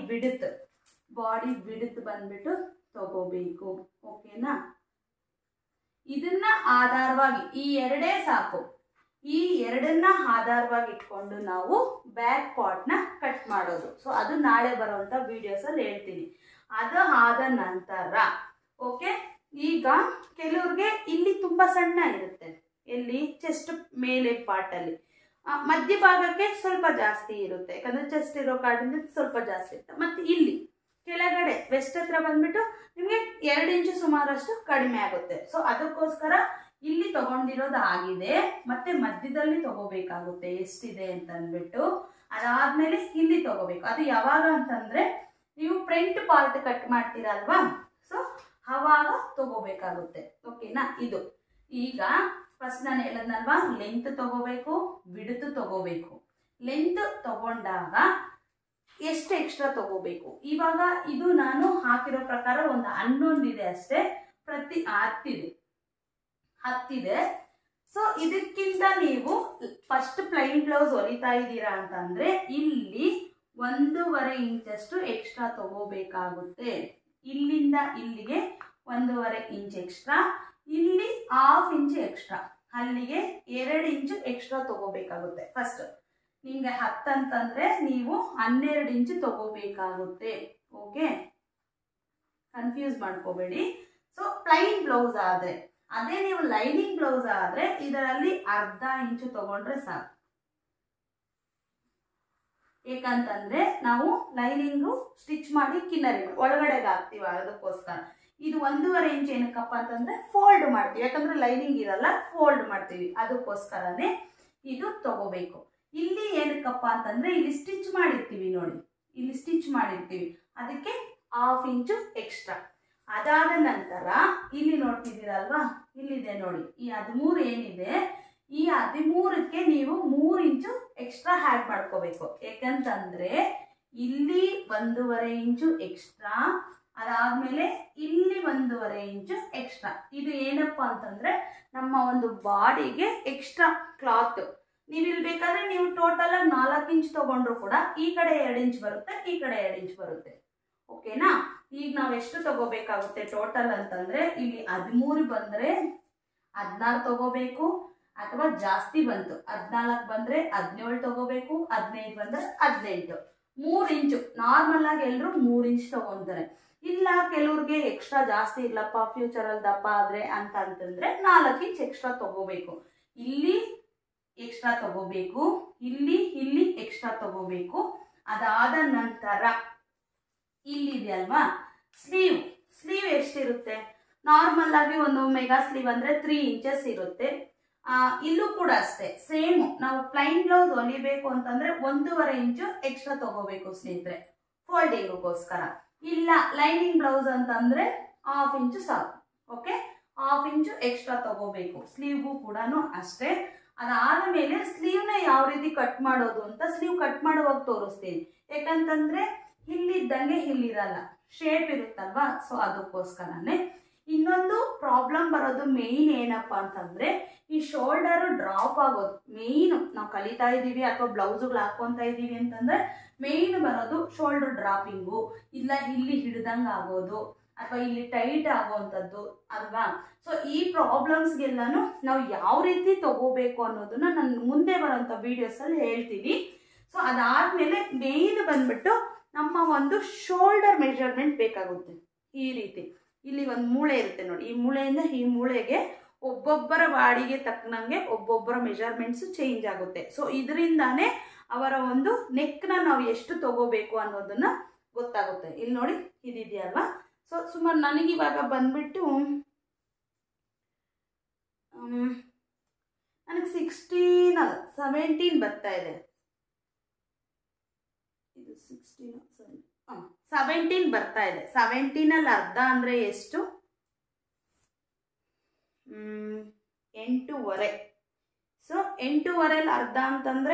ಬಿಡುತ್ತು ಬಂದ್ಬಿಟ್ಟು ತಗೋಬೇಕು. ಓಕೆನಾ? ಇದನ್ನ ಆಧಾರವಾಗಿ ಈ ಎರಡೇ ಸಾಕು. ಈ ಎರಡನ್ನ ಆಧಾರವಾಗಿ ಇಟ್ಕೊಂಡು ನಾವು ಬ್ಯಾಕ್ ಪಾರ್ಟ್ನ ಕಟ್ ಮಾಡೋದು. ಸೊ ಅದು ನಾಳೆ ಬರುವಂತ ವಿಡಿಯೋಸ್ ಅಲ್ಲಿ ಹೇಳ್ತೀನಿ. ಅದು ಆದ ನಂತರ ಓಕೆ, ಈಗ ಕೆಲವ್ರಿಗೆ ಇಲ್ಲಿ ತುಂಬಾ ಸಣ್ಣ ಇರುತ್ತೆ, ಎಲ್ಲಿ ಚೆಸ್ಟ್ ಮೇಲೆ ಪಾರ್ಟ್ ಅಲ್ಲಿ, ಮಧ್ಯಭಾಗಕ್ಕೆ ಸ್ವಲ್ಪ ಜಾಸ್ತಿ ಇರುತ್ತೆ, ಯಾಕಂದ್ರೆ ಚೆಸ್ಟ್ ಇರೋ ಕಾರಣದಿಂದ ಸ್ವಲ್ಪ ಜಾಸ್ತಿ ಇರುತ್ತೆ. ಮತ್ತೆ ಇಲ್ಲಿ ಕೆಳಗಡೆ ವೆಸ್ಟ್ ಹತ್ರ ಬಂದ್ಬಿಟ್ಟು ನಿಮ್ಗೆ 2 ಇಂಚು ಸುಮಾರಷ್ಟು ಕಡಿಮೆ ಆಗುತ್ತೆ. ಸೊ ಅದಕ್ಕೋಸ್ಕರ ಇಲ್ಲಿ ತಗೊಂಡಿರೋದು ಆಗಿದೆ, ಮತ್ತೆ ಮಧ್ಯದಲ್ಲಿ ತಗೋಬೇಕಾಗುತ್ತೆ ಎಷ್ಟಿದೆ ಅಂತ ಅಂದ್ಬಿಟ್ಟು. ಅದಾದ್ಮೇಲೆ ಇಲ್ಲಿ ತಗೋಬೇಕು. ಅದು ಯಾವಾಗ ಅಂತಂದ್ರೆ ನೀವು ಫ್ರಂಟ್ ಪಾರ್ಟ್ ಕಟ್ ಮಾಡ್ತೀರಲ್ವಾ, ಸೊ ಅವಾಗ ತಗೋಬೇಕಾಗುತ್ತೆ. ಓಕೆನಾ? ಇದು ಈಗ ಫಸ್ಟ್ ನಾನು ಹೇಳದ್ನಲ್ವಾ, ಲೆಂತ್ ತಗೋಬೇಕು, ಬಿಡುತ್ತು ತಗೋಬೇಕು. ಲೆಂತ್ ತಗೊಂಡಾಗ ಎಷ್ಟು ಎಕ್ಸ್ಟ್ರಾ ತಗೋಬೇಕು. ಇವಾಗ ಇದು ನಾನು ಹಾಕಿರೋ ಪ್ರಕಾರ ಒಂದು 11 ಇದೆ ಅಷ್ಟೇ, ಪ್ರತಿ 10 ಇದೆ. ಸೊ ಇದಕ್ಕಿಂತ ನೀವು ಫಸ್ಟ್ ಪ್ಲೈನ್ ಬ್ಲೌಸ್ ಹೊಲಿತಾ ಇದ್ದೀರಾ ಅಂತಂದ್ರೆ ಇಲ್ಲಿ 1.5 ಇಂಚಷ್ಟು ಎಕ್ಸ್ಟ್ರಾ ತಗೋಬೇಕಾಗುತ್ತೆ. ಇಲ್ಲಿಂದ ಇಲ್ಲಿಗೆ 1.5 ಇಂಚ್ ಎಕ್ಸ್ಟ್ರಾ, ಇಲ್ಲಿ 1/2 ಇಂಚ್ ಎಕ್ಸ್ಟ್ರಾ, ಅಲ್ಲಿಗೆ 2 ಇಂಚು ಎಕ್ಸ್ಟ್ರಾ ತಗೋಬೇಕಾಗುತ್ತೆ. ಫಸ್ಟ್ ನಿಮ್ಗೆ 10 ಅಂತಂದ್ರೆ ನೀವು 12 ಇಂಚು ತಗೋಬೇಕಾಗುತ್ತೆ. ಓಕೆ, ಕನ್ಫ್ಯೂಸ್ ಮಾಡ್ಕೋಬೇಡಿ. ಸೊ ಪ್ಲೈನ್ ಬ್ಲೌಸ್ ಆದ್ರೆ, ಅದೇ ನೀವು ಲೈನಿಂಗ್ ಬ್ಲೌಸ್ ಆದ್ರೆ ಇದರಲ್ಲಿ 1/2 ಇಂಚು ತಗೊಂಡ್ರೆ ಸಾಕು. ಏಕಂತಂದ್ರೆ ನಾವು ಲೈನಿಂಗು ಸ್ಟಿಚ್ ಮಾಡಿ ಕಿನ್ನರಿ ಒಳಗಡೆಗೆ ಹಾಕ್ತೀವಿ, ಅದಕ್ಕೋಸ್ಕರ. ಇದು 1.5 ಇಂಚ್ ಏನಕ್ಕಪ್ಪ ಅಂತಂದ್ರೆ ಫೋಲ್ಡ್ ಮಾಡ್ತೀವಿ, ಯಾಕಂದ್ರೆ ಲೈನಿಂಗ್ ಇರಲ್ಲ, ಫೋಲ್ಡ್ ಮಾಡ್ತೀವಿ, ಅದಕ್ಕೋಸ್ಕರನೇ ಇದು ತಗೋಬೇಕು. ಇಲ್ಲಿ ಏನಕ್ಕಪ್ಪ ಅಂತಂದ್ರೆ ಇಲ್ಲಿ ಸ್ಟಿಚ್ ಮಾಡಿರ್ತೀವಿ ನೋಡಿ, ಇಲ್ಲಿ ಸ್ಟಿಚ್ ಮಾಡಿರ್ತೀವಿ, ಅದಕ್ಕೆ 1/2 ಇಂಚು ಎಕ್ಸ್ಟ್ರಾ. ಅದಾದ ನಂತರ ಇಲ್ಲಿ ನೋಡ್ತಿದ್ದೀರಲ್ವಾ, ಇಲ್ಲಿದೆ ನೋಡಿ, ಈ 13 ಏನಿದೆ, ಈ 13ಕ್ಕೆ ನೀವು 3 ಇಂಚು ಎಕ್ಸ್ಟ್ರಾ ಆ್ಯಡ್ ಮಾಡ್ಕೋಬೇಕು. ಯಾಕಂತಂದ್ರೆ ಇಲ್ಲಿ 1.5 ಇಂಚು ಎಕ್ಸ್ಟ್ರಾ, ಅದಾದ್ಮೇಲೆ ಇಲ್ಲಿ 1.5 ಇಂಚು ಎಕ್ಸ್ಟ್ರಾ. ಇದು ಏನಪ್ಪಾ ಅಂತಂದ್ರೆ ನಮ್ಮ ಒಂದು ಬಾಡಿಗೆ ಎಕ್ಸ್ಟ್ರಾ ಕ್ಲಾತ್. ನೀವು ಇಲ್ಲಿ ಬೇಕಾದ್ರೆ ನೀವು ಟೋಟಲ್ ಆಗಿ 4 ಇಂಚ್ ತಗೊಂಡ್ರು ಕೂಡ ಈ ಕಡೆ 2 ಇಂಚ್ ಬರುತ್ತೆ, ಈ ಕಡೆ 2 ಇಂಚ್ ಬರುತ್ತೆ. ಓಕೆನಾ? ಈಗ ನಾವು ಎಷ್ಟು ತಗೋಬೇಕಾಗುತ್ತೆ ಟೋಟಲ್ ಅಂತಂದ್ರೆ, ಇಲ್ಲಿ 13 ಬಂದ್ರೆ 16 ತಗೋಬೇಕು, ಅಥವಾ ಜಾಸ್ತಿ ಬಂತು 14 ಬಂದ್ರೆ 17 ತಗೋಬೇಕು, 15 ಬಂದ್ರೆ 18. 3 ಇಂಚು ನಾರ್ಮಲ್ ಆಗಿ ಎಲ್ಲರೂ 3 ಇಂಚ್ ತಗೊಂತಾರೆ. ಇಲ್ಲ ಕೆಲವ್ರಿಗೆ ಎಕ್ಸ್ಟ್ರಾ ಜಾಸ್ತಿ ಇಲ್ಲಪ್ಪ, ಫ್ಯೂಚರ್ ಅಲ್ಲಿ ದಪ್ಪ ಆದ್ರೆ ಅಂತಂದ್ರೆ 4 ಇಂಚ್ ಎಕ್ಸ್ಟ್ರಾ ತಗೋಬೇಕು. ಇಲ್ಲಿ ಎಕ್ಸ್ಟ್ರಾ ತಗೋಬೇಕು, ಇಲ್ಲಿ ಎಕ್ಸ್ಟ್ರಾ ತಗೋಬೇಕು. ಅದಾದ ನಂತರ ಇಲ್ಲಿದೆ ಅಲ್ವಾ ಸ್ಲೀವ್, ಸ್ಲೀವ್ ಎಷ್ಟಿರುತ್ತೆ? ನಾರ್ಮಲ್ ಆಗಿ ಒಂದು ಮೆಗಾ ಸ್ಲೀವ್ ಅಂದರೆ 3 ಇಂಚಸ್ ಇರುತ್ತೆ. ಇಲ್ಲೂ ಕೂಡ ಅಷ್ಟೇ ಸೇಮ್. ನಾವು ಪ್ಲೈನ್ ಬ್ಲೌಸ್ ಹೊಲಿಬೇಕು ಅಂತಂದರೆ 1.5 ಇಂಚು ಎಕ್ಸ್ಟ್ರಾ ತಗೋಬೇಕು ಸ್ನೇಹಿತರೆ ಫೋಲ್ಡಿಂಗ್ಗೋಸ್ಕರ. ಇಲ್ಲ ಲೈನಿಂಗ್ ಬ್ಲೌಸ್ ಅಂತಂದರೆ 1/2 ಇಂಚು ಸಾಕು. ಓಕೆ, 1/2 ಇಂಚು ಎಕ್ಸ್ಟ್ರಾ ತಗೋಬೇಕು. ಸ್ಲೀವ್ಗೂ ಕೂಡ ಅಷ್ಟೇ. ಅದಾದ ಮೇಲೆ ಸ್ಲೀವ್ನ ಯಾವ ರೀತಿ ಕಟ್ ಮಾಡೋದು ಅಂತ ಸ್ಲೀವ್ ಕಟ್ ಮಾಡುವಾಗ ತೋರಿಸ್ತೀನಿ. ಯಾಕಂತಂದರೆ ಇಲ್ಲಿದ್ದಂಗೆ ಇಲ್ಲಿರಲ್ಲ, ಶೇಪ್ ಇರುತ್ತಲ್ವಾ, ಸೊ ಅದಕ್ಕೋಸ್ಕರನೇ. ಇನ್ನೊಂದು ಪ್ರಾಬ್ಲಮ್ ಬರೋದು ಮೇಯ್ನ್ ಏನಪ್ಪ ಅಂತಂದರೆ ಈ ಶೋಲ್ಡರು ಡ್ರಾಪ್ ಆಗೋದು ಮೇಯ್ನು. ನಾವು ಕಲಿತಾ ಇದ್ದೀವಿ ಅಥವಾ ಬ್ಲೌಸುಗಳು ಹಾಕ್ಕೊತಾ ಇದ್ದೀವಿ ಅಂತಂದರೆ ಮೇಯ್ನ್ ಬರೋದು ಶೋಲ್ಡರ್ ಡ್ರಾಪಿಂಗು, ಇಲ್ಲ ಇಲ್ಲಿ ಹಿಡ್ದಂಗೆ ಆಗೋದು ಅಥವಾ ಇಲ್ಲಿ ಟೈಟ್ ಆಗೋವಂಥದ್ದು ಅಲ್ವಾ. ಸೊ ಈ ಪ್ರಾಬ್ಲಮ್ಸ್ಗೆಲ್ಲನೂ ನಾವು ಯಾವ ರೀತಿ ತಗೋಬೇಕು ಅನ್ನೋದನ್ನ ನಾನು ಮುಂದೆ ಬರೋಂಥ ವೀಡಿಯೋಸಲ್ಲಿ ಹೇಳ್ತೀನಿ. ಸೊ ಅದಾದಮೇಲೆ ಮೇಯ್ನ್ ಬಂದ್ಬಿಟ್ಟು ನಮ್ಮ ಒಂದು ಶೋಲ್ಡರ್ ಮೆಜರ್ಮೆಂಟ್ ಬೇಕಾಗುತ್ತೆ. ಈ ರೀತಿ ಇಲ್ಲಿ ಒಂದು ಮೂಳೆ ಇರುತ್ತೆ ನೋಡಿ, ಈ ಮೂಳೆಯಿಂದ ಈ ಮೂಳೆಗೆ ಒಬ್ಬೊಬ್ಬರ ಬಾಡಿಗೆ ತಕ್ಕನಂಗೆ ಒಬ್ಬೊಬ್ಬರ ಮೆಜರ್ಮೆಂಟ್ಸು ಚೇಂಜ್ ಆಗುತ್ತೆ. ಸೊ ಇದರಿಂದಾನೇ ಅವರ ಒಂದು ನೆಕ್ನ ನಾವು ಎಷ್ಟು ತಗೋಬೇಕು ಅನ್ನೋದನ್ನ ಗೊತ್ತಾಗುತ್ತೆ. ಇಲ್ಲಿ ನೋಡಿ ಇದಿದೆಯಲ್ವಾ. ಸೊ ಸುಮಾರು ನನಗಿವಾಗ ಬಂದ್ಬಿಟ್ಟು ನನಗೆ 16 ಅಲ್ಲ 17 ಬರ್ತಾ ಇದೆ. ಇದು 17 ಬರ್ತಾ ಇದೆ. 17ಅಲ್ಲಿ ಅರ್ಧ ಅಂದರೆ ಎಷ್ಟು? 8.5. ಸೊ 8.5 ಅರ್ಧ ಅಂತಂದರೆ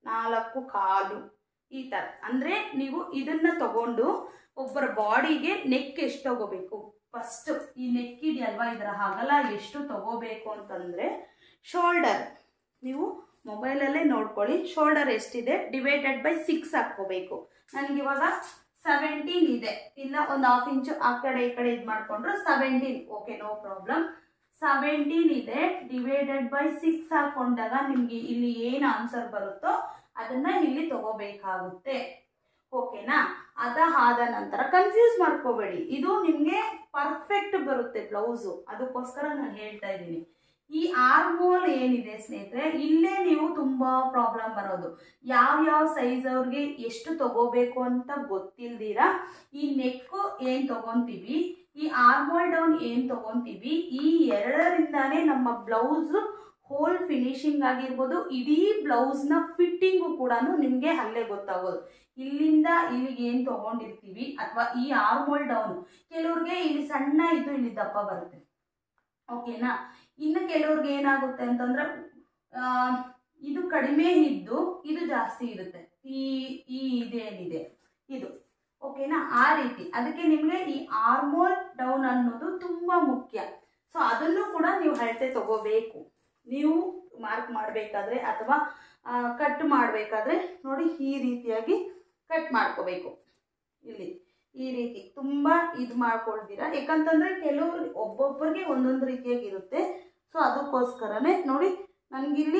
4.25 ಈ ಥರ. ಅಂದರೆ ನೀವು ಇದನ್ನು ತಗೊಂಡು ಒಬ್ಬರ ಬಾಡಿಗೆ ನೆಕ್ ಎಷ್ಟು ತಗೋಬೇಕು ಫಸ್ಟ್, ಈ ನೆಕ್ ಇದೆಯಲ್ವಾ ಇದರ ಅಗಲ ಎಷ್ಟು ತಗೋಬೇಕು ಅಂತಂದರೆ ಶೋಲ್ಡರ್ ನೀವು ಮೊಬೈಲಲ್ಲೇ ನೋಡ್ಕೊಳ್ಳಿ. ಶೋಲ್ಡರ್ ಎಷ್ಟಿದೆ ಡಿವೈಡೆಡ್ ಬೈ 6 ಹಾಕ್ಕೋಬೇಕು. ನನಗಿವಾಗ 17 ಇದೆ, ಇಲ್ಲ ಒಂದು 1/2 ಇಂಚು ಆ ಕಡೆ ಈ ಕಡೆ ಇದು ಮಾಡಿಕೊಂಡ್ರೆ 17. Okay, no problem. 17 ಇದೆ ಡಿವೈಡೆಡ್ ಬೈ 6 ಹಾಕೊಂಡಾಗ ನಿಮಗೆ ಇಲ್ಲಿ ಏನು ಆನ್ಸರ್ ಬರುತ್ತೋ ಅದನ್ನ ಇಲ್ಲಿ ತಗೋಬೇಕಾಗುತ್ತೆ. ಓಕೆನಾ? ಅದಾದ ನಂತರ ಕನ್ಫ್ಯೂಸ್ ಮಾಡ್ಕೋಬೇಡಿ, ಇದು ನಿಮಗೆ ಪರ್ಫೆಕ್ಟ್ ಬರುತ್ತೆ ಬ್ಲೌಸು. ಅದಕ್ಕೋಸ್ಕರ ನಾನು ಹೇಳ್ತಾ ಇದ್ದೀನಿ. ಈ ಆರ್ಮೋಲ್ ಏನಿದೆ ಸ್ನೇಹಿತರೆ, ಇಲ್ಲೇ ನೀವು ತುಂಬಾ ಪ್ರಾಬ್ಲಮ್ ಬರೋದು. ಯಾವ ಸೈಜ್ ಅವ್ರಿಗೆ ಎಷ್ಟು ತಗೋಬೇಕು ಅಂತ ಗೊತ್ತಿಲ್ದಿರ ಈ ನೆಕ್ಕು ಏನು ತಗೊಂತೀವಿ, ಈ ಆರ್ಮೋಲ್ ಡೌನ್ ಏನು ತಗೊಂತೀವಿ, ಈ ಎರಡರಿಂದಾನೇ ನಮ್ಮ ಬ್ಲೌಸ್ ಹೋಲ್ ಫಿನಿಶಿಂಗ್ ಆಗಿರ್ಬೋದು, ಇಡೀ ಬ್ಲೌಸ್ನ ಫಿಟ್ಟಿಂಗು ಕೂಡ ನಿಮಗೆ ಅಲ್ಲೇ ಗೊತ್ತಾಗೋದು. ಇಲ್ಲಿಂದ ಇಲ್ಲಿಗೆ ಏನು ತಗೊಂಡಿರ್ತೀವಿ ಅಥವಾ ಈ ಆರ್ಮೋಲ್ ಡೌನ್ ಕೆಲವ್ರಿಗೆ ಇಲ್ಲಿ ಸಣ್ಣ ಇದ್ದು ಇಲ್ಲಿ ದಪ್ಪ ಬರುತ್ತೆ. ಓಕೆನಾ? ಇನ್ನು ಕೆಲವ್ರಿಗೆ ಏನಾಗುತ್ತೆ ಅಂತಂದ್ರೆ ಇದು ಕಡಿಮೆ ಇದ್ದು ಇದು ಜಾಸ್ತಿ ಇರುತ್ತೆ, ಈ ಇದೇನಿದೆ ಇದು. ಓಕೆನಾ? ಆ ರೀತಿ ಅದಕ್ಕೆ ನಿಮಗೆ ಈ ಆರ್ಮೋಲ್ ಡೌನ್ ಅನ್ನೋದು ತುಂಬ ಮುಖ್ಯ. ಸೊ ಅದನ್ನು ಕೂಡ ನೀವು ಅಳತೆ ತಗೋಬೇಕು. ನೀವು ಮಾರ್ಕ್ ಮಾಡಬೇಕಾದ್ರೆ ಅಥವಾ ಕಟ್ ಮಾಡಬೇಕಾದ್ರೆ ನೋಡಿ ಈ ರೀತಿಯಾಗಿ ಕಟ್ ಮಾಡ್ಕೋಬೇಕು. ಇಲ್ಲಿ ಈ ರೀತಿ ತುಂಬ ಇದು ಮಾಡ್ಕೊಳ್ತೀರಾ, ಯಾಕಂತಂದರೆ ಕೆಲವರು ಒಬ್ಬೊಬ್ಬರಿಗೆ ಒಂದೊಂದು ರೀತಿಯಾಗಿರುತ್ತೆ. ಸೊ ಅದಕ್ಕೋಸ್ಕರನೇ ನೋಡಿ ನನಗಿಲ್ಲಿ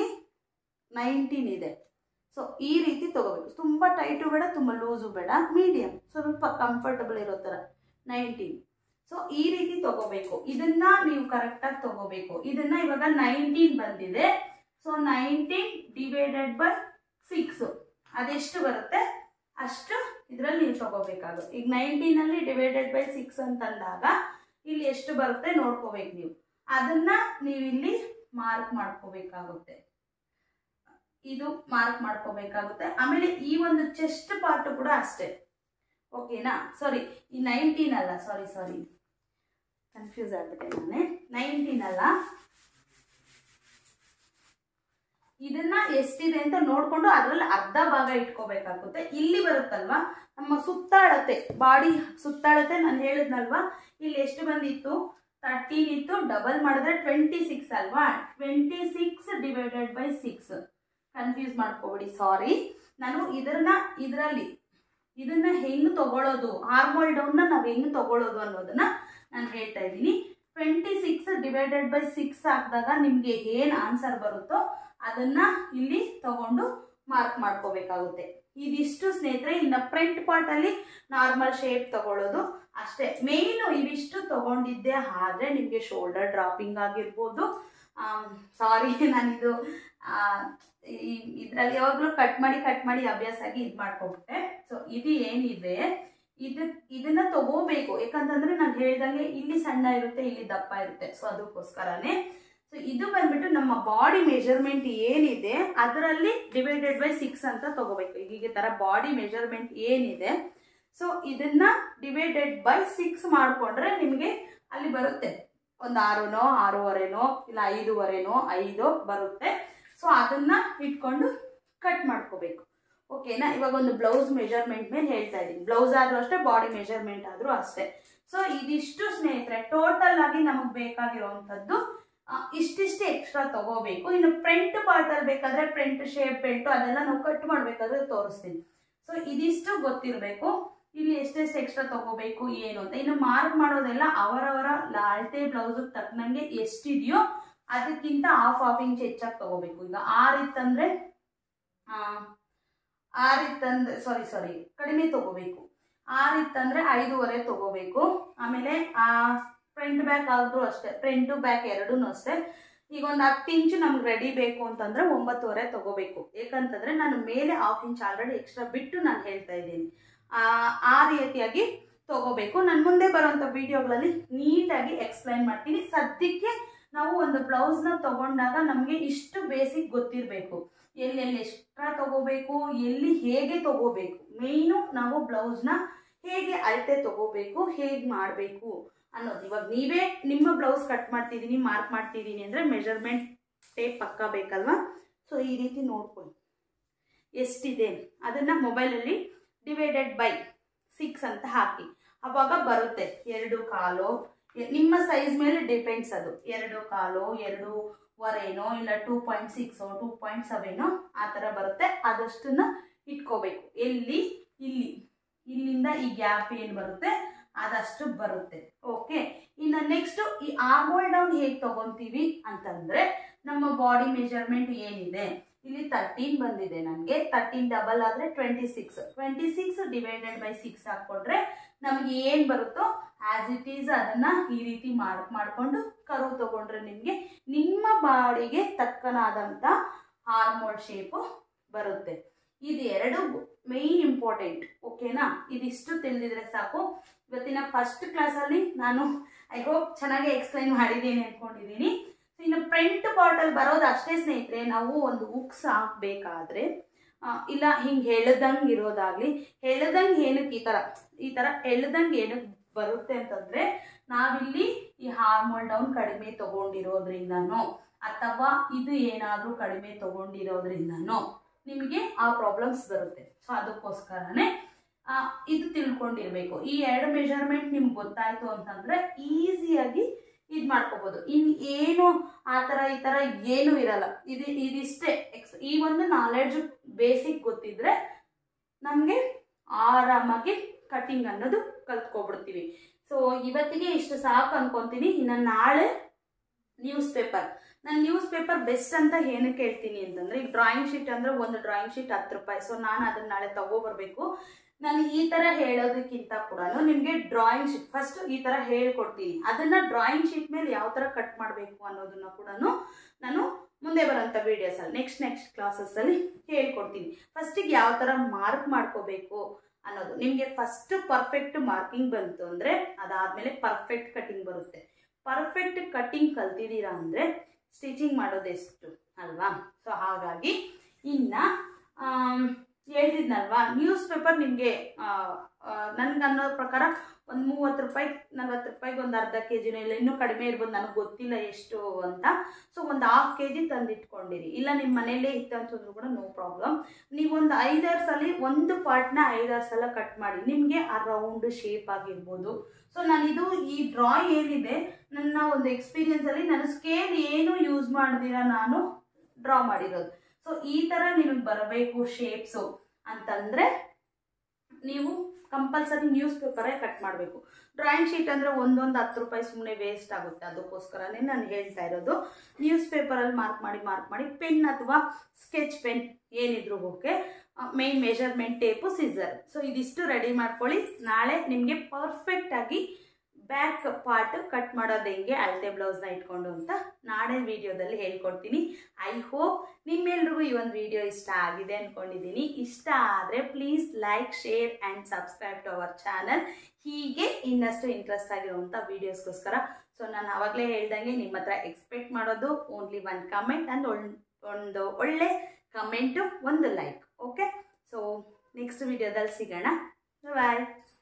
19 ಇದೆ. ಸೊ ಈ ರೀತಿ ತಗೋಬೇಕು. ತುಂಬ ಟೈಟು ಬೇಡ, ತುಂಬ ಲೂಸು ಬೇಡ, ಮೀಡಿಯಮ್ ಸ್ವಲ್ಪ ಕಂಫರ್ಟಬಲ್ ಇರೋ ಥರ 19. ಸೊ ಈ ರೀತಿ ತಗೋಬೇಕು. ಇದನ್ನ ನೀವು ಕರೆಕ್ಟಾಗಿ ತಗೋಬೇಕು. ಇದನ್ನ ಇವಾಗ 19 ಬಂದಿದೆ. ಸೊ 19 ಡಿವೈಡೆಡ್ ಬೈ 6 ಅದೆಷ್ಟು ಬರುತ್ತೆ ಅಷ್ಟು ಇದರಲ್ಲಿ ನೀವು ತಗೋಬೇಕಾಗುತ್ತೆ. ಈಗ 19ಅಲ್ಲಿ ಡಿವೈಡೆಡ್ ಬೈ 6 ಅಂತಂದಾಗ ಇಲ್ಲಿ ಎಷ್ಟು ಬರುತ್ತೆ ನೋಡ್ಕೋಬೇಕು ನೀವು. ಅದನ್ನ ನೀವು ಇಲ್ಲಿ ಮಾರ್ಕ್ ಮಾಡ್ಕೋಬೇಕಾಗುತ್ತೆ. ಇದು ಮಾರ್ಕ್ ಮಾಡ್ಕೋಬೇಕಾಗುತ್ತೆ. ಆಮೇಲೆ ಈ ಒಂದು ಚೆಸ್ಟ್ ಪಾರ್ಟ್ ಕೂಡ ಅಷ್ಟೇ. ಓಕೆನಾ? ಸಾರಿ, ಈ 19 ಅಲ್ಲ, ಸಾರಿ ಕನ್ಫ್ಯೂಸ್ ಆಗ್ಬಿಟ್ಟೆ ನಾನೇ. 19 ಅಲ್ಲ, ಇದನ್ನ ಎಷ್ಟಿದೆ ಅಂತ ನೋಡ್ಕೊಂಡು ಅದರಲ್ಲಿ ಅರ್ಧ ಭಾಗ ಇಟ್ಕೋಬೇಕಾಗುತ್ತೆ. ಇಲ್ಲಿ ಬರುತ್ತಲ್ವಾ ನಮ್ಮ ಸುತ್ತಾಳತೆ, ಬಾಡಿ ಸುತ್ತಾಳತೆ ನಾನು ಹೇಳಿದ್ನಲ್ವಾ, ಇಲ್ಲಿ ಎಷ್ಟು ಬಂದಿತ್ತು 13 ಇತ್ತು, ಡಬಲ್ ಮಾಡಿದ್ರೆ 26 ಅಲ್ವಾ. 26 ಡಿವೈಡೆಡ್ ಬೈ 6 ಕನ್ಫ್ಯೂಸ್ ಮಾಡ್ಕೋಬೇಡಿ, ಸಾರಿ. ನಾನು ಇದನ್ನ ಹೆಂಗೆ ತಗೊಳ್ಳೋದು, ಆರ್ಮೋಲ್ ಡೌನ್ನ ನಾವು ಹೆಂಗೆ ತಗೊಳ್ಳೋದು ಅನ್ನೋದನ್ನ ನಾನು ಹೇಳ್ತಾ ಇದ್ದೀನಿ. 26 ಡಿವೈಡೆಡ್ ಬೈ 6 ಹಾಕಿದಾಗ ನಿಮಗೆ ಏನು ಆನ್ಸರ್ ಬರುತ್ತೋ ಅದನ್ನ ಇಲ್ಲಿ ತಗೊಂಡು ಮಾರ್ಕ್ ಮಾಡ್ಕೋಬೇಕಾಗುತ್ತೆ. ಇದಿಷ್ಟು ಸ್ನೇಹಿತರೆ. ಇನ್ನು ಫ್ರಂಟ್ ಪಾರ್ಟ್ ಅಲ್ಲಿ ನಾರ್ಮಲ್ ಶೇಪ್ ತಗೊಳ್ಳೋದು ಅಷ್ಟೇ. ಮೇಯ್ನು ಇವಿಷ್ಟು ತಗೊಂಡಿದ್ದೆ ಆದರೆ ನಿಮಗೆ ಶೋಲ್ಡರ್ ಡ್ರಾಪಿಂಗ್ ಆಗಿರ್ಬೋದು. ಸಾರಿ, ನಾನಿದು ಇದರಲ್ಲಿ ಯಾವಾಗಲೂ ಕಟ್ ಮಾಡಿ ಅಭ್ಯಾಸ ಆಗಿ ಇದು ಮಾಡ್ಕೊಬಿಟ್ಟೆ. ಸೊ ಇದು ಏನಿದೆ ಇದನ್ನ ತಗೋಬೇಕು. ಯಾಕಂತಂದ್ರೆ ನಾನು ಹೇಳ್ದಂಗೆ ಇಲ್ಲಿ ಸಣ್ಣ ಇರುತ್ತೆ, ಇಲ್ಲಿ ದಪ್ಪ ಇರುತ್ತೆ. ಸೊ ಅದಕ್ಕೋಸ್ಕರನೇ. ಸೊ ಇದು ಬಂದ್ಬಿಟ್ಟು ನಮ್ಮ ಬಾಡಿ ಮೆಜರ್ಮೆಂಟ್ ಏನಿದೆ ಅದರಲ್ಲಿ ಡಿವೈಡೆಡ್ ಬೈ 6 ಅಂತ ತಗೋಬೇಕು. ಈಗ ತರ ಬಾಡಿ ಮೆಜರ್ಮೆಂಟ್ ಏನಿದೆ, ಸೊ ಇದನ್ನ ಡಿವೈಡೆಡ್ ಬೈ 6 ಮಾಡ್ಕೊಂಡ್ರೆ ನಿಮಗೆ ಅಲ್ಲಿ ಬರುತ್ತೆ ಒಂದು 6ನೋ 6.25ನೋ ಇಲ್ಲ 5.25ನೋ 5 ಬರುತ್ತೆ. ಸೊ ಅದನ್ನ ಇಟ್ಕೊಂಡು ಕಟ್ ಮಾಡ್ಕೋಬೇಕು. ಓಕೆನಾ? ಇವಾಗ ಒಂದು ಬ್ಲೌಸ್ ಮೆಜರ್ಮೆಂಟ್ ಮೇಲೆ ಹೇಳ್ತಾ ಇದ್ದೀನಿ. ಬ್ಲೌಸ್ ಆದ್ರೂ ಅಷ್ಟೇ, ಬಾಡಿ ಮೆಜರ್ಮೆಂಟ್ ಆದ್ರೂ ಅಷ್ಟೇ. ಸೊ ಇದಿಷ್ಟು ಸ್ನೇಹಿತರೆ ಟೋಟಲ್ ಆಗಿ ನಮಗೆ ಬೇಕಾಗಿರುವಂತದ್ದು. ಇಷ್ಟಿಷ್ಟು ಎಕ್ಸ್ಟ್ರಾ ತಗೋಬೇಕು. ಇನ್ನು ಫ್ರಂಟ್ ಪಾರ್ಟ್ ಅಲ್ಲಿ ಬೇಕಾದ್ರೆ ಫ್ರಂಟ್ ಶೇಪ್ ಬೆಲ್ಟ್ ಅದೆಲ್ಲ ನಾವು ಕಟ್ ಮಾಡ್ಬೇಕಾದ್ರೆ ತೋರಿಸ್ತೀನಿ. ಸೊ ಇದಿಷ್ಟು ಗೊತ್ತಿರಬೇಕು. ಇಲ್ಲಿ ಎಷ್ಟೆಷ್ಟು ಎಕ್ಸ್ಟ್ರಾ ತಗೋಬೇಕು ಏನು ಅಂತ. ಇನ್ನು ಮಾರ್ಕ್ ಮಾಡೋದೆಲ್ಲ ಅವರವರ ಅಳತೆ ಬ್ಲೌಸ್ ತಕ್ಕನಂಗೆ ಎಷ್ಟಿದೆಯೋ ಅದಕ್ಕಿಂತ ಹಾಫ್ ಇಂಚ್ ಹೆಚ್ಚಾಗಿ ತಗೋಬೇಕು. ಈಗ 6 ಇತ್ತಂದ್ರೆ ಸಾರಿ ಕಡಿಮೆ ತಗೋಬೇಕು. 6 ಇತ್ತಂದ್ರೆ 5.25 ತಗೋಬೇಕು. ಆಮೇಲೆ ಫ್ರಂಟ್ ಬ್ಯಾಕ್ ಆದ್ರೂ ಅಷ್ಟೇ, ಫ್ರಂಟ್ ಬ್ಯಾಕ್ ಎರಡೂ ಅಷ್ಟೇ. ಈಗ ಒಂದು 10 ಇಂಚು ನಮ್ಗೆ ರೆಡಿ ಬೇಕು ಅಂತಂದ್ರೆ 9.25 ತಗೋಬೇಕು. ಯಾಕಂತಂದ್ರೆ ನಾನು ಮೇಲೆ ಹಾಫ್ ಇಂಚ್ ಆಲ್ರೆಡಿ ಎಕ್ಸ್ಟ್ರಾ ಬಿಟ್ಟು ನಾನು ಹೇಳ್ತಾ ಇದ್ದೀನಿ. ಆ ರೀತಿಯಾಗಿ ತಗೋಬೇಕು. ನಾನು ಮುಂದೆ ಬರುವಂತ ವಿಡಿಯೋಗಳಲ್ಲಿ ನೀಟಾಗಿ ಎಕ್ಸ್ಪ್ಲೈನ್ ಮಾಡ್ತೀನಿ. ಸದ್ಯಕ್ಕೆ ನಾವು ಒಂದು ಬ್ಲೌಸ್ನ ತಗೊಂಡಾಗ ನಮಗೆ ಇಷ್ಟು ಬೇಸಿಕ್ ಗೊತ್ತಿರಬೇಕು. ಎಲ್ಲೆಲ್ಲಿ ಎಕ್ಸ್ಟ್ರಾ ತಗೋಬೇಕು, ಎಲ್ಲಿ ಹೇಗೆ ತಗೋಬೇಕು, ಮೇಯ್ನು ನಾವು ಬ್ಲೌಸ್ನ ಹೇಗೆ ಅಳತೆ ತಗೋಬೇಕು, ಹೇಗೆ ಮಾಡಬೇಕು ಅನ್ನೋದು. ಇವಾಗ ನೀವೇ ನಿಮ್ಮ ಬ್ಲೌಸ್ ಕಟ್ ಮಾಡ್ತಿದ್ದೀನಿ, ಮಾರ್ಕ್ ಮಾಡ್ತಿದ್ದೀನಿ ಅಂದರೆ ಮೆಜರ್ಮೆಂಟ್ ಟೇಪ್ ಪಕ್ಕ ಬೇಕಲ್ವಾ? ಸೊ ಈ ರೀತಿ ನೋಡ್ಕೊಳ್ಳಿ ಎಷ್ಟಿದೆ ಅದನ್ನು ಮೊಬೈಲಲ್ಲಿ ಡಿವೈಡೆಡ್ ಬೈ 6 ಅಂತ ಹಾಕಿ. ಅವಾಗ ಬರುತ್ತೆ 2.25. ನಿಮ್ಮ ಸೈಜ್ ಮೇಲೆ ಡಿಪೆಂಡ್ಸ್ ಅದು. 2.25 2.25 ಇಲ್ಲ 2.6 2.7 ಆ ಥರ ಬರುತ್ತೆ. ಅದಷ್ಟನ್ನ ಇಟ್ಕೋಬೇಕು. ಇಲ್ಲಿಂದ ಈ ಗ್ಯಾಪ್ ಏನು ಬರುತ್ತೆ ಅದಷ್ಟು ಬರುತ್ತೆ. ಓಕೆ. ಇನ್ನು ನೆಕ್ಸ್ಟ್ ಈ ಆರ್ಮ್ ಹೋಲ್ ಡೌನ್ ಹೇಗೆ ತಗೊಂತೀವಿ ಅಂತಂದ್ರೆ, ನಮ್ಮ ಬಾಡಿ ಮೆಜರ್ಮೆಂಟ್ ಏನಿದೆ ಇಲ್ಲಿ 13 ಬಂದಿದೆ ನನಗೆ. 13 ಡಬಲ್ ಆದರೆ 26 ಡಿವೈಡೆಡ್ ಬೈ 6 ಹಾಕ್ಕೊಂಡ್ರೆ ನಮಗೆ ಏನು ಬರುತ್ತೋ ಆಸ್ ಇಟ್ ಈಸ್ ಅದನ್ನ ಈ ರೀತಿ ಮಾರ್ಕ್ ಮಾಡಿಕೊಂಡು ಕರ್ವ್ ತಗೊಂಡ್ರೆ ನಿಮಗೆ ನಿಮ್ಮ ಬಾಡಿಗೆ ತಕ್ಕನಾದಂಥ ಆರ್ಮ್ ಹೋಲ್ ಶೇಪು ಬರುತ್ತೆ. ಇದು ಎರಡು ಮೇನ್ ಇಂಪಾರ್ಟೆಂಟ್. ಓಕೆನಾ? ಇದಿಷ್ಟು ತಿಳಿದಿದ್ರೆ ಸಾಕು. ಇವತ್ತಿನ ಫಸ್ಟ್ ಕ್ಲಾಸಲ್ಲಿ ನಾನು ಐ ಹೋಪ್ ಚೆನ್ನಾಗಿ ಎಕ್ಸ್ಪ್ಲೈನ್ ಮಾಡಿದ್ದೀನಿ ಅಂದ್ಕೊಂಡಿದ್ದೀನಿ. ಇನ್ನು ಫ್ರಂಟ್ ಪಾರ್ಟಲ್ಲಿ ಬರೋದು ಅಷ್ಟೇ ಸ್ನೇಹಿತರೆ. ನಾವು ಒಂದು ಹುಕ್ಸ್ ಹಾಕಬೇಕಾದ್ರೆ ಇಲ್ಲ ಹಿಂಗೆ ಎಳ್ದಂಗೆ ಇರೋದಾಗ್ಲಿ, ಎಳ್ದಂಗೆ ಏನಕ್ಕೆ ಈ ಥರ ಎಳ್ದಂಗೆ ಏನಕ್ಕೆ ಬರುತ್ತೆ ಅಂತಂದರೆ, ನಾವಿಲ್ಲಿ ಈ ಆರ್ಮ್ ಹೋಲ್ ಡೌನ್ ಕಡಿಮೆ ತಗೊಂಡಿರೋದ್ರಿಂದನೋ ಅಥವಾ ಇದು ಏನಾದರೂ ಕಡಿಮೆ ತಗೊಂಡಿರೋದ್ರಿಂದನೋ ನಿಮಗೆ ಆ ಪ್ರಾಬ್ಲಮ್ಸ್ ಬರುತ್ತೆ. ಸೊ ಅದಕ್ಕೋಸ್ಕರನೇ ಇದು ತಿಳ್ಕೊಂಡಿರ್ಬೇಕು. ಈ 2 ಮೆಜರ್ಮೆಂಟ್ ನಿಮ್ಗೆ ಗೊತ್ತಾಯ್ತು ಅಂತಂದ್ರೆ ಈಸಿಯಾಗಿ ಇದು ಮಾಡ್ಕೋಬಹುದು. ಏನು ಆ ಥರ ಈ ಥರ ಏನೂ ಇರಲ್ಲ. ಇದಿಷ್ಟೇ ಈ ಒಂದು ನಾಲೆಡ್ಜ್ ಬೇಸಿಕ್ ಗೊತ್ತಿದ್ರೆ ನಮಗೆ ಆರಾಮಾಗಿ ಕಟಿಂಗ್ ಅನ್ನೋದು ಕಲ್ತ್ಕೊಬಿಡ್ತೀವಿ. ಸೊ ಇವತ್ತಿಗೆ ಇಷ್ಟು ಸಾಕು ಅನ್ಕೊಂತೀನಿ. ಇನ್ನು ನಾಳೆ ನ್ಯೂಸ್ ಪೇಪರ್. ನಾನು ನ್ಯೂಸ್ ಪೇಪರ್ ಬೆಸ್ಟ್ ಅಂತ ಏನಕ್ಕೆ ಹೇಳ್ತೀನಿ ಅಂತಂದ್ರೆ, ಈಗ ಡ್ರಾಯಿಂಗ್ ಶೀಟ್ ಅಂದ್ರೆ ಒಂದು ಡ್ರಾಯಿಂಗ್ ಶೀಟ್ 10 ರೂಪಾಯಿ. ಸೊ ನಾನು ಅದನ್ನ ನಾಳೆ ತಗೋಬರ್ಬೇಕು. ನಾನು ಈ ಥರ ಹೇಳೋದಕ್ಕಿಂತ ಕೂಡ ನಿಮಗೆ ಡ್ರಾಯಿಂಗ್ ಶೀಟ್ ಫಸ್ಟ್ ಈ ಥರ ಹೇಳ್ಕೊಡ್ತೀನಿ. ಅದನ್ನ ಡ್ರಾಯಿಂಗ್ ಶೀಟ್ ಮೇಲೆ ಯಾವ ಥರ ಕಟ್ ಮಾಡಬೇಕು ಅನ್ನೋದನ್ನ ಕೂಡ ನಾನು ಮುಂದೆ ಬರೋಂಥ ವಿಡಿಯೋಸಲ್ಲಿ ನೆಕ್ಸ್ಟ್ ಕ್ಲಾಸಸ್ಸಲ್ಲಿ ಹೇಳ್ಕೊಡ್ತೀನಿ. ಫಸ್ಟಿಗೆ ಯಾವ ಥರ ಮಾರ್ಕ್ ಮಾಡ್ಕೋಬೇಕು ಅನ್ನೋದು. ನಿಮಗೆ ಫಸ್ಟ್ ಪರ್ಫೆಕ್ಟ್ ಮಾರ್ಕಿಂಗ್ ಬಂತು ಅಂದರೆ ಅದಾದಮೇಲೆ ಪರ್ಫೆಕ್ಟ್ ಕಟಿಂಗ್ ಬರುತ್ತೆ. ಪರ್ಫೆಕ್ಟ್ ಕಟಿಂಗ್ ಕಲ್ತಿದ್ದೀರಾ ಅಂದರೆ ಸ್ಟಿಚಿಂಗ್ ಮಾಡೋದೆಷ್ಟು ಅಲ್ವಾ? ಸೊ ಹಾಗಾಗಿ ಇನ್ನು ಹೇಳ್ತಿದ್ನಲ್ವಾ, ನ್ಯೂಸ್ ಪೇಪರ್ ನಿಮಗೆ ನನ್ಗೆ ಅನ್ನೋ ಪ್ರಕಾರ ಒಂದು 30 ರೂಪಾಯಿ 40 ರೂಪಾಯಿಗೆ ಒಂದು ಅರ್ಧ ಕೆಜಿನೋ ಇಲ್ಲ ಇನ್ನೂ ಕಡಿಮೆ ಇರ್ಬೋದು, ನನಗೆ ಗೊತ್ತಿಲ್ಲ ಎಷ್ಟು ಅಂತ. ಸೊ ಒಂದು 1/2 kg ತಂದಿಟ್ಕೊಂಡಿರಿ. ಇಲ್ಲ ನಿಮ್ಮ ಮನೆಯಲ್ಲೇ ಇತ್ತು ಅಂತಂದ್ರೂ ಕೂಡ ನೋ ಪ್ರಾಬ್ಲಮ್. ನೀವೊಂದು 5-6 ಸಲ ಒಂದು ಪಾರ್ಟ್ನ 5-6 ಸಲ ಕಟ್ ಮಾಡಿ ನಿಮಗೆ ಆ ರೌಂಡ್ ಶೇಪ್ ಆಗಿರ್ಬೋದು. ಸೊ ನಾನಿದು ಈ ಡ್ರಾ ಏನಿದೆ ನನ್ನ ಒಂದು ಎಕ್ಸ್ಪೀರಿಯನ್ಸಲ್ಲಿ ನಾನು ಸ್ಕೇಲ್ ಏನು ಯೂಸ್ ಮಾಡಿದಿರ ನಾನು ಡ್ರಾ ಮಾಡಿರೋದು. ಸೊ ಈ ಥರ ನಿಮಗೆ ಬರಬೇಕು ಶೇಪ್ಸು ಅಂತಂದರೆ ನೀವು ಕಂಪಲ್ಸರಿ ನ್ಯೂಸ್ ಪೇಪರೇ ಕಟ್ ಮಾಡಬೇಕು. ಡ್ರಾಯಿಂಗ್ ಶೀಟ್ ಅಂದರೆ ಒಂದೊಂದು 10 ರೂಪಾಯಿ ಸುಮ್ಮನೆ ವೇಸ್ಟ್ ಆಗುತ್ತೆ. ಅದಕ್ಕೋಸ್ಕರನೇ ನಾನು ಹೇಳ್ತಾ ಇರೋದು ನ್ಯೂಸ್ ಪೇಪರಲ್ಲಿ ಮಾರ್ಕ್ ಮಾಡಿ ಪೆನ್ ಅಥವಾ ಸ್ಕೆಚ್ ಪೆನ್ ಏನಿದ್ರು okay. Main measurement tape scissor. So ಇದಿಷ್ಟು ರೆಡಿ ಮಾಡ್ಕೊಳ್ಳಿ. ನಾಳೆ ನಿಮಗೆ ಪರ್ಫೆಕ್ಟಾಗಿ ಬ್ಯಾಕ್ ಪಾರ್ಟ್ ಕಟ್ ಮಾಡೋದು ಹೆಂಗೆ ಅಳತೆ ಬ್ಲೌಸ್ನ ಇಟ್ಕೊಂಡು ಅಂತ ನಾಳೆ ವಿಡಿಯೋದಲ್ಲಿ ಹೇಳ್ಕೊಡ್ತೀನಿ. ಐ ಹೋಪ್ ನಿಮ್ಮೆಲ್ರಿಗೂ ಈ ಒಂದು ವಿಡಿಯೋ ಇಷ್ಟ ಆಗಿದೆ ಅಂದ್ಕೊಂಡಿದ್ದೀನಿ. ಇಷ್ಟ ಆದರೆ please like, share and subscribe to our channel. ಹೀಗೆ ಇನ್ನಷ್ಟು ಇಂಟ್ರೆಸ್ಟ್ ಆಗಿರುವಂಥ ವೀಡಿಯೋಸ್ಗೋಸ್ಕರ. ಸೊ ನಾನು ಆವಾಗಲೇ ಹೇಳ್ದಂಗೆ ನಿಮ್ಮ ಹತ್ರ ಎಕ್ಸ್ಪೆಕ್ಟ್ ಮಾಡೋದು ಓನ್ಲಿ 1 ಕಮೆಂಟ್ ಆ್ಯಂಡ್ ಒಂದು ಒಳ್ಳೆ comment, 1 like. Okay, so next ವಿಡಿಯೋದಲ್ಲಿ ಸಿಗೋಣ. ಬಾಯ್.